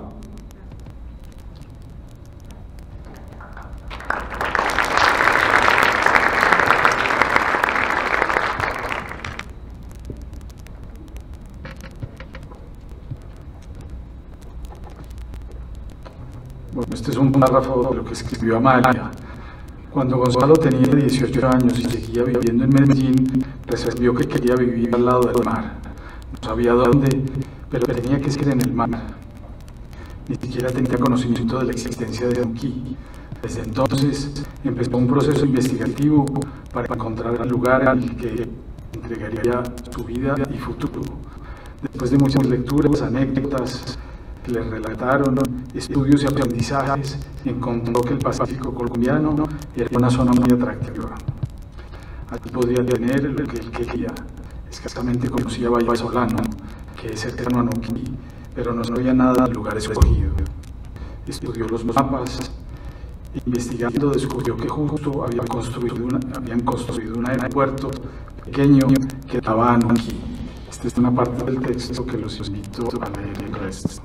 Bueno, este es un párrafo de lo que escribió Amalia. Cuando Gonzalo tenía dieciocho años y seguía viviendo en Medellín, resolvió que quería vivir al lado del mar. No sabía dónde, pero tenía que ser en el mar. Ni siquiera tenía conocimiento de la existencia de Donquí. Desde entonces empezó un proceso investigativo para encontrar el lugar al que entregaría su vida y futuro. Después de muchas lecturas, anécdotas que le relataron, estudios y aprendizajes, encontró que el Pacífico colombiano era una zona muy atractiva. Allí podía tener lo que él quería. Escasamente conocía Valle Solano, que es cercano a Donquí, pero no sabía nada del lugar escogido. Estudió los mapas, investigando descubrió que justo había construido una, habían construido un aeropuerto pequeño que estaba en Donquí. Esta es una parte del texto que los invito a leer el resto.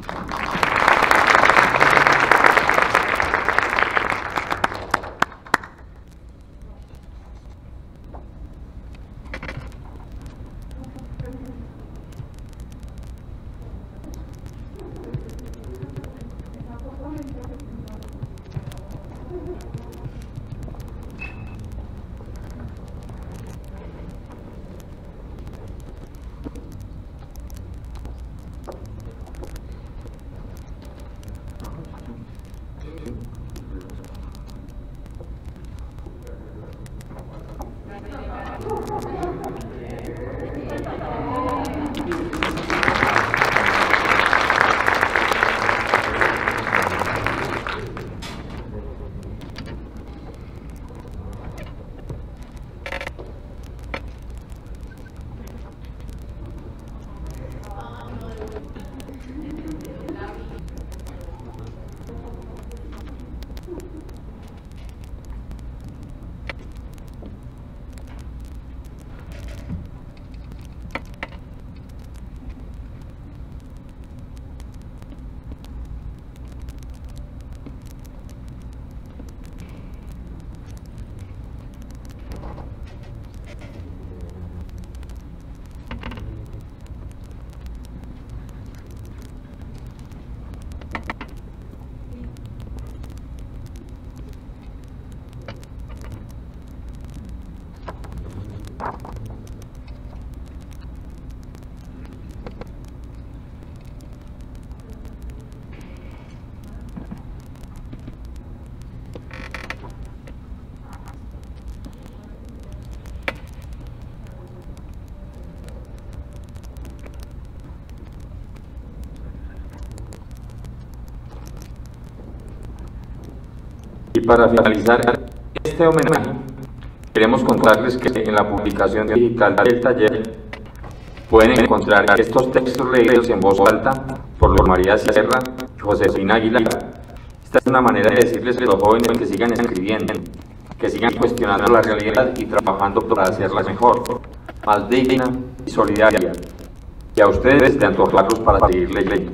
Y para finalizar este homenaje, queremos contarles que en la publicación digital del taller pueden encontrar estos textos leídos en voz alta por Luz María Sierra y Josefina Aguilar. Esta es una manera de decirles a los jóvenes que sigan escribiendo, que sigan cuestionando la realidad y trabajando para hacerla mejor, más digna y solidaria, y a ustedes de antojarlos para seguir leyendo.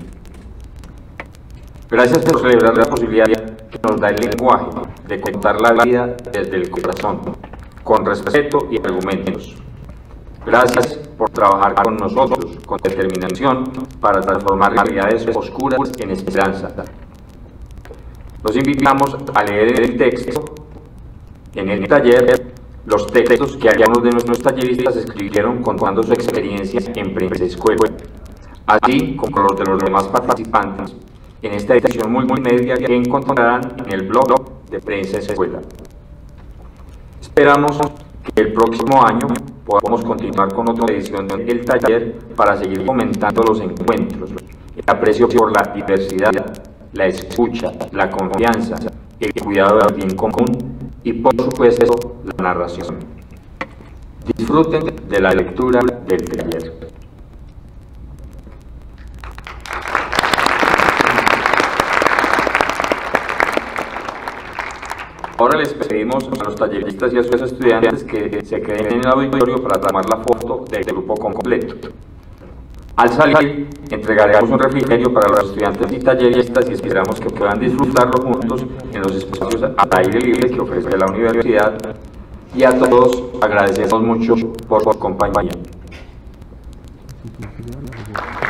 Gracias por celebrar la posibilidad que nos da el lenguaje de contar la vida desde el corazón, con respeto y argumentos. Gracias por trabajar con nosotros, con determinación, para transformar realidades oscuras en esperanza. Los invitamos a leer el texto en el taller, los textos que algunos de nuestros talleristas escribieron contando su experiencia en Prensa Escuela, así como los de los demás participantes en esta edición multimedia que encontrarán en el blog de Prensa Escuela. Esperamos que el próximo año podamos continuar con otra edición del taller para seguir fomentando los encuentros, el aprecio por la diversidad, la escucha, la confianza, el cuidado del bien común y, por supuesto, la narración. Disfruten de la lectura del taller. Ahora les pedimos a los talleristas y a sus estudiantes que se queden en el auditorio para tomar la foto del grupo completo. Al salir, entregaremos un refrigerio para los estudiantes y talleristas y esperamos que puedan disfrutarlo juntos en los espacios al aire libre que ofrece la universidad. Y a todos agradecemos mucho por su compañía.